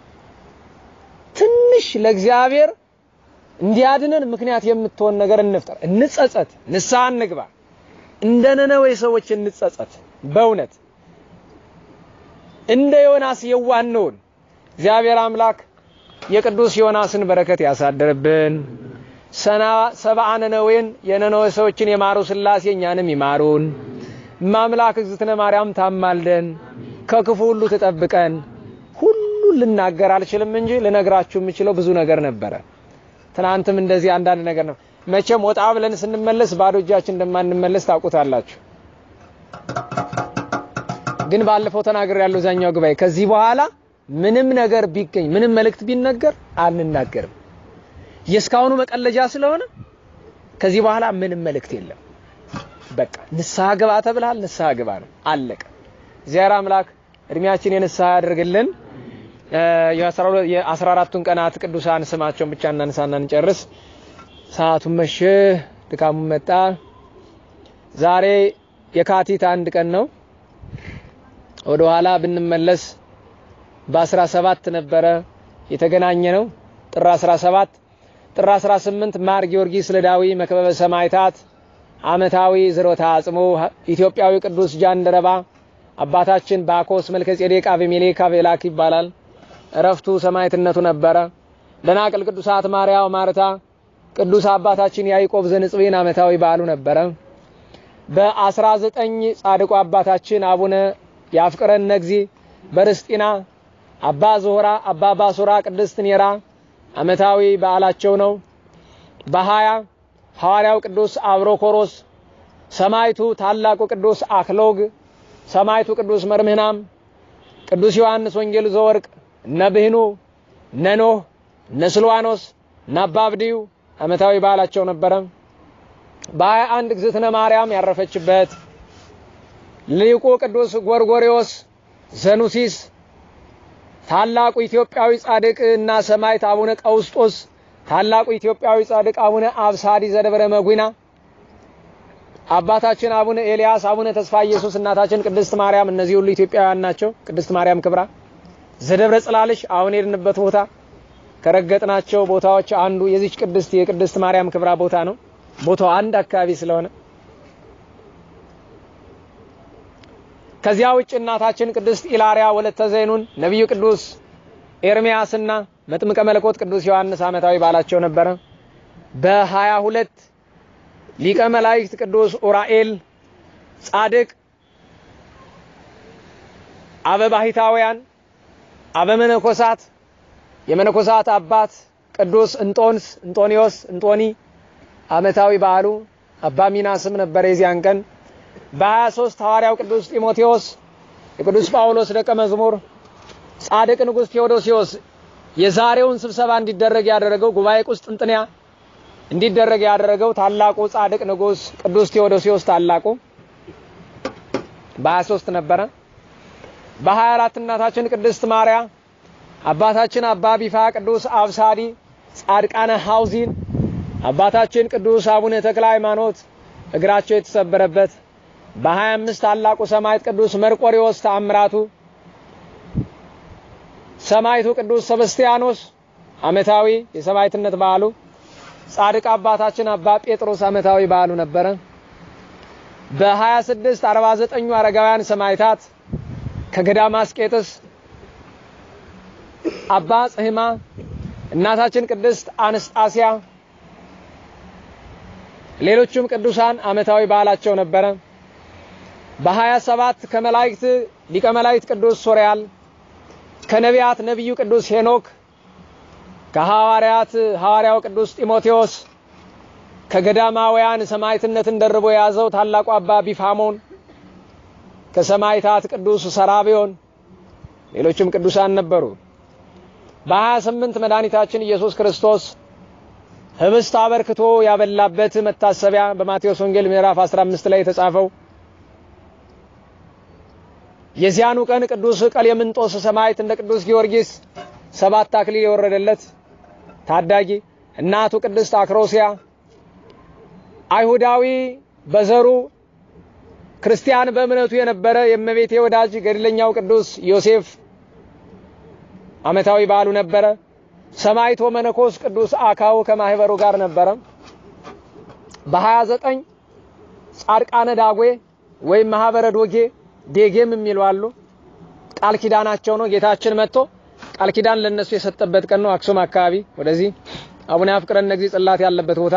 [SPEAKER 1] ትንሽ ለእግዚአብሔር እንዲያድነን ምክንያት የምትሆን ነገር እንፍጠር። እንጸጸት፣ ንስሐ እንግባ። እንደ ነነዌ ሰዎች እንጸጸት። በእውነት እንደ ዮናስ የዋህነውን እግዚአብሔር አምላክ የቅዱስ ዮናስን በረከት ያሳደርብን። ሰና ሰብአ ነነዌን የነነዌ ሰዎችን የማሩ ስላሴ እኛንም ይማሩን። ማምላክ እግዝእትነ ማርያም ታማልደን፣ ከክፉ ሁሉ ተጠብቀን። ሁሉ ልናገር አልችልም እንጂ ልነግራችሁ የምችለው ብዙ ነገር ነበረ። ትናንትም እንደዚህ አንዳንድ ነገር ነው። መቼም ወጣ ብለን ስንመለስ ባዶ እጃችን እንደማንመለስ ታውቁታላችሁ። ግን ባለፈው ተናገር ያለው ዛኛው ጉባኤ ከዚህ በኋላ ምንም ነገር ቢገኝ ምንም መልእክት ቢነገር አንናገርም። የስካውኑ መቀለጃ ስለሆነ ከዚህ በኋላ ምንም መልእክት የለም። በቃ ንስሐ ግባ ተብሏል፣ ንስሐ ግባ ነው፣ አለቀ። እግዚአብሔር አምላክ እድሜያችን የንስሐ ያድርግልን። የአስራ አራቱን ቀናት ቅዱሳን ስማቸውን ብቻ እናንሳና እንጨርስ። ሰዓቱን መሸ፣ ድካሙ መጣ። ዛሬ የካቲት አንድ ቀን ነው። ወደ ኋላ ብንመለስ በአስራ ሰባት ነበረ የተገናኘ ነው። ጥር አስራ ሰባት ጥር አስራ ስምንት ማር ጊዮርጊስ ለዳዊ መክበበ ሰማዕታት አመታዊ ዝሮታ አጽሞ ኢትዮጵያዊ ቅዱስ ጃንደረባ አባታችን ባኮስ መልከጼዴቅ አቤሜሌክ አቤላክ ይባላል። እረፍቱ ሰማዕትነቱ ነበረ። ደናቅል ቅዱሳት ማርያም ማርታ ቅዱስ አባታችን ያዕቆብ ዘንጽቤን አመታዊ በዓሉ ነበረ። በአስራ ዘጠኝ ጻድቁ አባታችን አቡነ ያፍቅረነ እግዚ በርስጢና አባ ዞራ አባ ባሶራ ቅድስት ኔራ አመታዊ በዓላቸው ነው። በሃያ ሐዋርያው ቅዱስ አብሮኮሮስ፣ ሰማዕቱ ታላቁ ቅዱስ አክሎግ፣ ሰማዕቱ ቅዱስ መርምህናም፣ ቅዱስ ዮሐንስ ወንጌል ዘወርቅ፣ ነብህኑ፣ ነኖህ፣ ነስልዋኖስ፣ ናባብዲው አመታዊ በዓላቸው ነበረ። በሃያ አንድ እግዝእትነ ማርያም ያረፈችበት ሊቁ ቅዱስ ጎርጎርዮስ ዘኑሲስ፣ ታላቁ ኢትዮጵያዊ ጻድቅ እና ሰማዕት አቡነ ቀውስጦስ፣ ታላቁ ኢትዮጵያዊ ጻድቅ አቡነ አብሳዲ ዘደብረ መጉና፣ አባታችን አቡነ ኤልያስ፣ አቡነ ተስፋ ኢየሱስ፣ እናታችን ቅድስት ማርያም፣ እነዚህ ሁሉ ኢትዮጵያውያን ናቸው። ቅድስት ማርያም ክብራ ዘደብረ ጽላልሽ አሁን የሄድንበት ቦታ ከረገጥናቸው ቦታዎች አንዱ የዚች ቅድስት የቅድስት ማርያም ክብራ ቦታ ነው። ቦታው አንድ አካባቢ ስለሆነ ከዚያ ውጭ እናታችን ቅድስት ኢላሪያ ወለተ ዘይኑን፣ ነብዩ ቅዱስ ኤርሚያስና መጥምቀ መለኮት ቅዱስ ዮሐንስ አመታዊ በዓላቸው ነበረ። በሃያ ሁለት ሊቀ መላእክት ቅዱስ ኡራኤል ጻድቅ አበባሂታውያን አበመነኮሳት የመነኮሳት አባት ቅዱስ እንጦንስ እንጦኒዮስ እንጦኒ አመታዊ በዓሉ አባ ሚናስም ነበር የዚያን ቀን። በሃያ ሶስት ሐዋርያው ቅዱስ ጢሞቴዎስ የቅዱስ ጳውሎስ ደቀ መዝሙር ጻድቅ ንጉስ ቴዎዶሲዮስ የዛሬውን ስብሰባ እንዲደረግ ያደረገው ጉባኤ ቁስጥንጥንያ እንዲደረግ ያደረገው ታላቁ ጻድቅ ንጉስ ቅዱስ ቴዎዶሲዮስ ታላቁ በሃያ ሦስት ነበረ። በሃያ አራት እናታችን ቅድስት ማርያም፣ አባታችን አባ ቢፋ፣ ቅዱስ አብሳዲ፣ ጻድቃነ ሐውዚን፣ አባታችን ቅዱስ አቡነ ተክለ ሃይማኖት እግራቸው የተሰበረበት፣ በሃያ አምስት ታላቁ ሰማዕት ቅዱስ መርቆሪዎስ ተአምራቱ፣ ሰማዕቱ ቅዱስ ሰበስቲያኖስ ዓመታዊ የሰማዕትነት በዓሉ፣ ጻድቅ አባታችን አባ ጴጥሮስ ዓመታዊ በዓሉ ነበረ። በሃያ ስድስት አርባ ዘጠኝ አረጋውያን ሰማዕታት ከገዳመ አስቄጥስ አባ ጽሕማ፣ እናታችን ቅድስት አንስጣስያ፣ ሌሎችም ቅዱሳን ዓመታዊ በዓላቸው ነበረ። በሃያ ሰባት ከመላእክት ሊቀ መላእክት ቅዱስ ሶርያል፣ ከነቢያት ነብዩ ቅዱስ ሄኖክ፣ ከሐዋርያት ሐዋርያው ቅዱስ ጢሞቴዎስ፣ ከገዳማውያን ሰማዕትነትን ደርቦ የያዘው ታላቁ አባ ቢፋሞን፣ ከሰማዕታት ቅዱስ ሰራቢዮን፣ ሌሎችም ቅዱሳን ነበሩ። በሃያ ስምንት መድኃኒታችን ኢየሱስ ክርስቶስ ህብስት አበርክቶ ያበላበት መታሰቢያ በማቴዎስ ወንጌል ምዕራፍ አስራ አምስት ላይ የተጻፈው የዚያኑ ቀን ቅዱስ ቀሌምንጦስ ሰማዕት እንደ ቅዱስ ጊዮርጊስ ሰባት አክሊል የወረደለት ታዳጊ እናቱ ቅድስት አክሮሲያ፣ አይሁዳዊ በዘሩ ክርስቲያን በእምነቱ የነበረ የእመቤቴ ወዳጅ ገድለኛው ቅዱስ ዮሴፍ ዓመታዊ በዓሉ ነበረ። ሰማዕቱ መነኮስ ቅዱስ አካው ከማህበሩ ጋር ነበረ። በሃያ ዘጠኝ ጻድቃነ ዳጎ ወይም ማህበረ ዶጌ ዴጌም የሚሉ አሉ። ቃል ኪዳናቸው ነው። ጌታችን መጥቶ ቃል ኪዳን ለነሱ የሰጠበት ቀን ነው። አክሱም አካባቢ ወደዚህ አቡነ አፍቅረነ እግዚእ ጽላት ያለበት ቦታ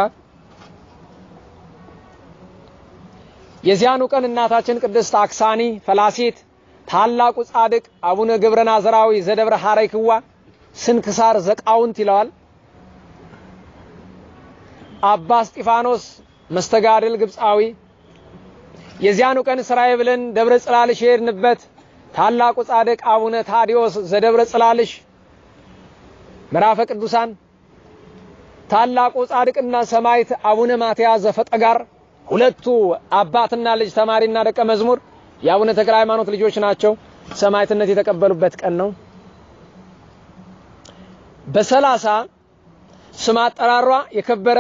[SPEAKER 1] የዚያኑ ቀን እናታችን ቅድስት አክሳኒ ፈላሲት፣ ታላቁ ጻድቅ አቡነ ገብረ ናዝራዊ ዘደብረ ሐረይክዋ ስንክሳር ዘቃውንት ይለዋል። አባ እስጢፋኖስ መስተጋድል ግብጻዊ፣ የዚያኑ ቀን ስራዬ ብለን ደብረ ጽላልሽ የሄድንበት ታላቁ ጻድቅ አቡነ ታዲዮስ ዘደብረ ጽላልሽ ምዕራፈ ቅዱሳን፣ ታላቁ ጻድቅና ሰማዕት አቡነ ማትያስ ዘፈጠጋር ሁለቱ አባትና ልጅ ተማሪና ደቀ መዝሙር የአቡነ ተክለ ሃይማኖት ልጆች ናቸው። ሰማዕትነት የተቀበሉበት ቀን ነው። በሰላሳ ስም አጠራሯ የከበረ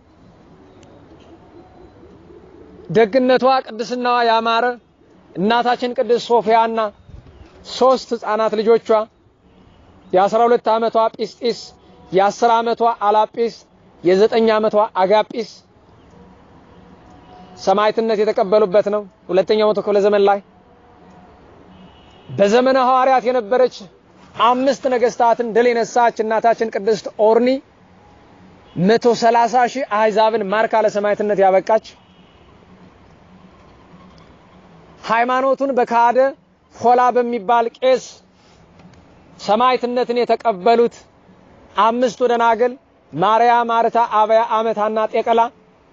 [SPEAKER 1] ደግነቷ ቅድስናዋ ያማረ እናታችን ቅድስት ሶፊያና ሶስት ህፃናት ልጆቿ የ12 ዓመቷ ጲስጢስ፣ የ10 ዓመቷ አላጲስ፣ የ9 ዓመቷ አጋጲስ ሰማዕትነት የተቀበሉበት ነው። ሁለተኛው መቶ ክፍለ ዘመን ላይ በዘመነ ሐዋርያት የነበረች አምስት ነገስታትን ድል የነሳች እናታችን ቅድስት ኦርኒ መቶ ሰላሳ ሺህ አህዛብን ማርካ ለሰማዕትነት ያበቃች፣ ሃይማኖቱን በካደ ፎላ በሚባል ቄስ ሰማዕትነትን የተቀበሉት አምስቱ ደናግል ማርያም፣ ማርታ፣ አብያ፣ አመታና ጤቀላ፣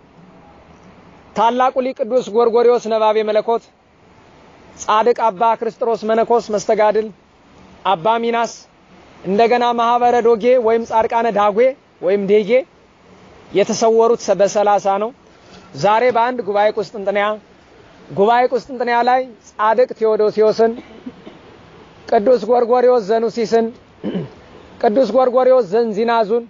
[SPEAKER 1] ታላቁ ሊቅ ቅዱስ ጎርጎሪዮስ ነባቤ መለኮት፣ ጻድቅ አባ ክርስቶስ መነኮስ መስተጋድል፣ አባ ሚናስ፣ እንደገና ማህበረ ዶጌ ወይም ጻድቃነ ዳጎ ወይም ዴጌ የተሰወሩት በሰላሳ ነው። ዛሬ በአንድ ጉባኤ ቁስጥንጥንያ ጉባኤ ቁስጥንጥንያ ላይ ጻድቅ ቴዎዶሲዮስን፣ ቅዱስ ጎርጎሪዮስ ዘኑሲስን፣ ቅዱስ ጎርጎሪዮስ ዘንዚናዙን፣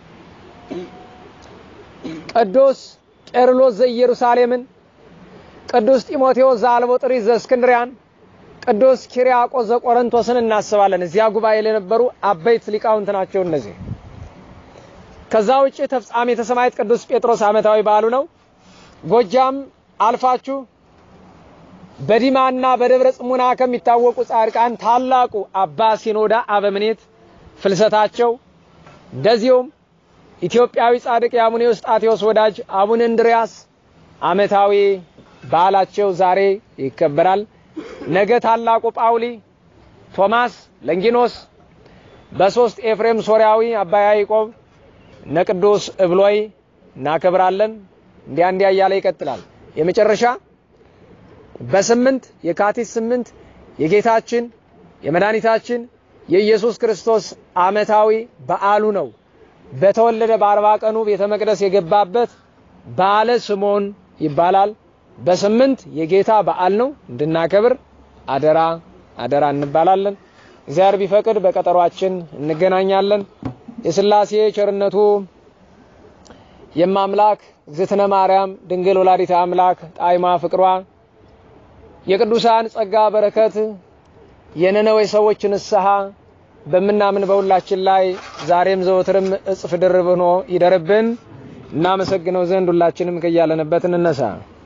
[SPEAKER 1] ቅዱስ ቄርሎስ ዘኢየሩሳሌምን፣ ቅዱስ ጢሞቴዎስ ዘአልቦጥሪስ ዘእስክንድርያን፣ ቅዱስ ኪርያቆስ ዘቆሮንቶስን እናስባለን። እዚያ ጉባኤ ለነበሩ አበይት ሊቃውንት ናቸው እነዚህ። ከዛ ውጪ ተፍጻሜተ ሰማዕት ቅዱስ ጴጥሮስ ዓመታዊ በዓሉ ነው። ጎጃም አልፋችሁ በዲማና በደብረ ጽሙና ከሚታወቁ ጻድቃን ታላቁ አባ ሲኖዳ አበምኔት ፍልሰታቸው፣ እንደዚሁም ኢትዮጵያዊ ጻድቅ የአቡነ ኤዎስጣቴዎስ ወዳጅ አቡነ እንድርያስ ዓመታዊ በዓላቸው ዛሬ ይከበራል። ነገ ታላቁ ጳውሊ፣ ቶማስ፣ ለንጊኖስ፣ በሶስት ኤፍሬም ሶሪያዊ፣ አባ ያዕቆብ፣ ነቅዱስ እብሎይ እናከብራለን። እንዲያ እንዲያ እያለ ይቀጥላል። የመጨረሻ በስምንት የካቲት ስምንት የጌታችን የመድኃኒታችን የኢየሱስ ክርስቶስ ዓመታዊ በዓሉ ነው። በተወለደ በአርባ ቀኑ ቤተ መቅደስ የገባበት በዓለ ስምዖን ይባላል። በስምንት የጌታ በዓል ነው እንድናከብር አደራ አደራ እንባላለን። እግዚአብሔር ቢፈቅድ በቀጠሯችን እንገናኛለን። የሥላሴ ቸርነቱ የማምላክ እግዝእትነ ማርያም ድንግል ወላዲተ አምላክ ጣዕማ ፍቅሯ የቅዱሳን ጸጋ በረከት የነነዌ ሰዎች ንስሐ በመናምን በሁላችን ላይ ዛሬም ዘወትርም እጽፍ ድርብ ሆኖ ይደርብን። እናመሰግነው ዘንድ ሁላችንም ከያለንበት እንነሳ።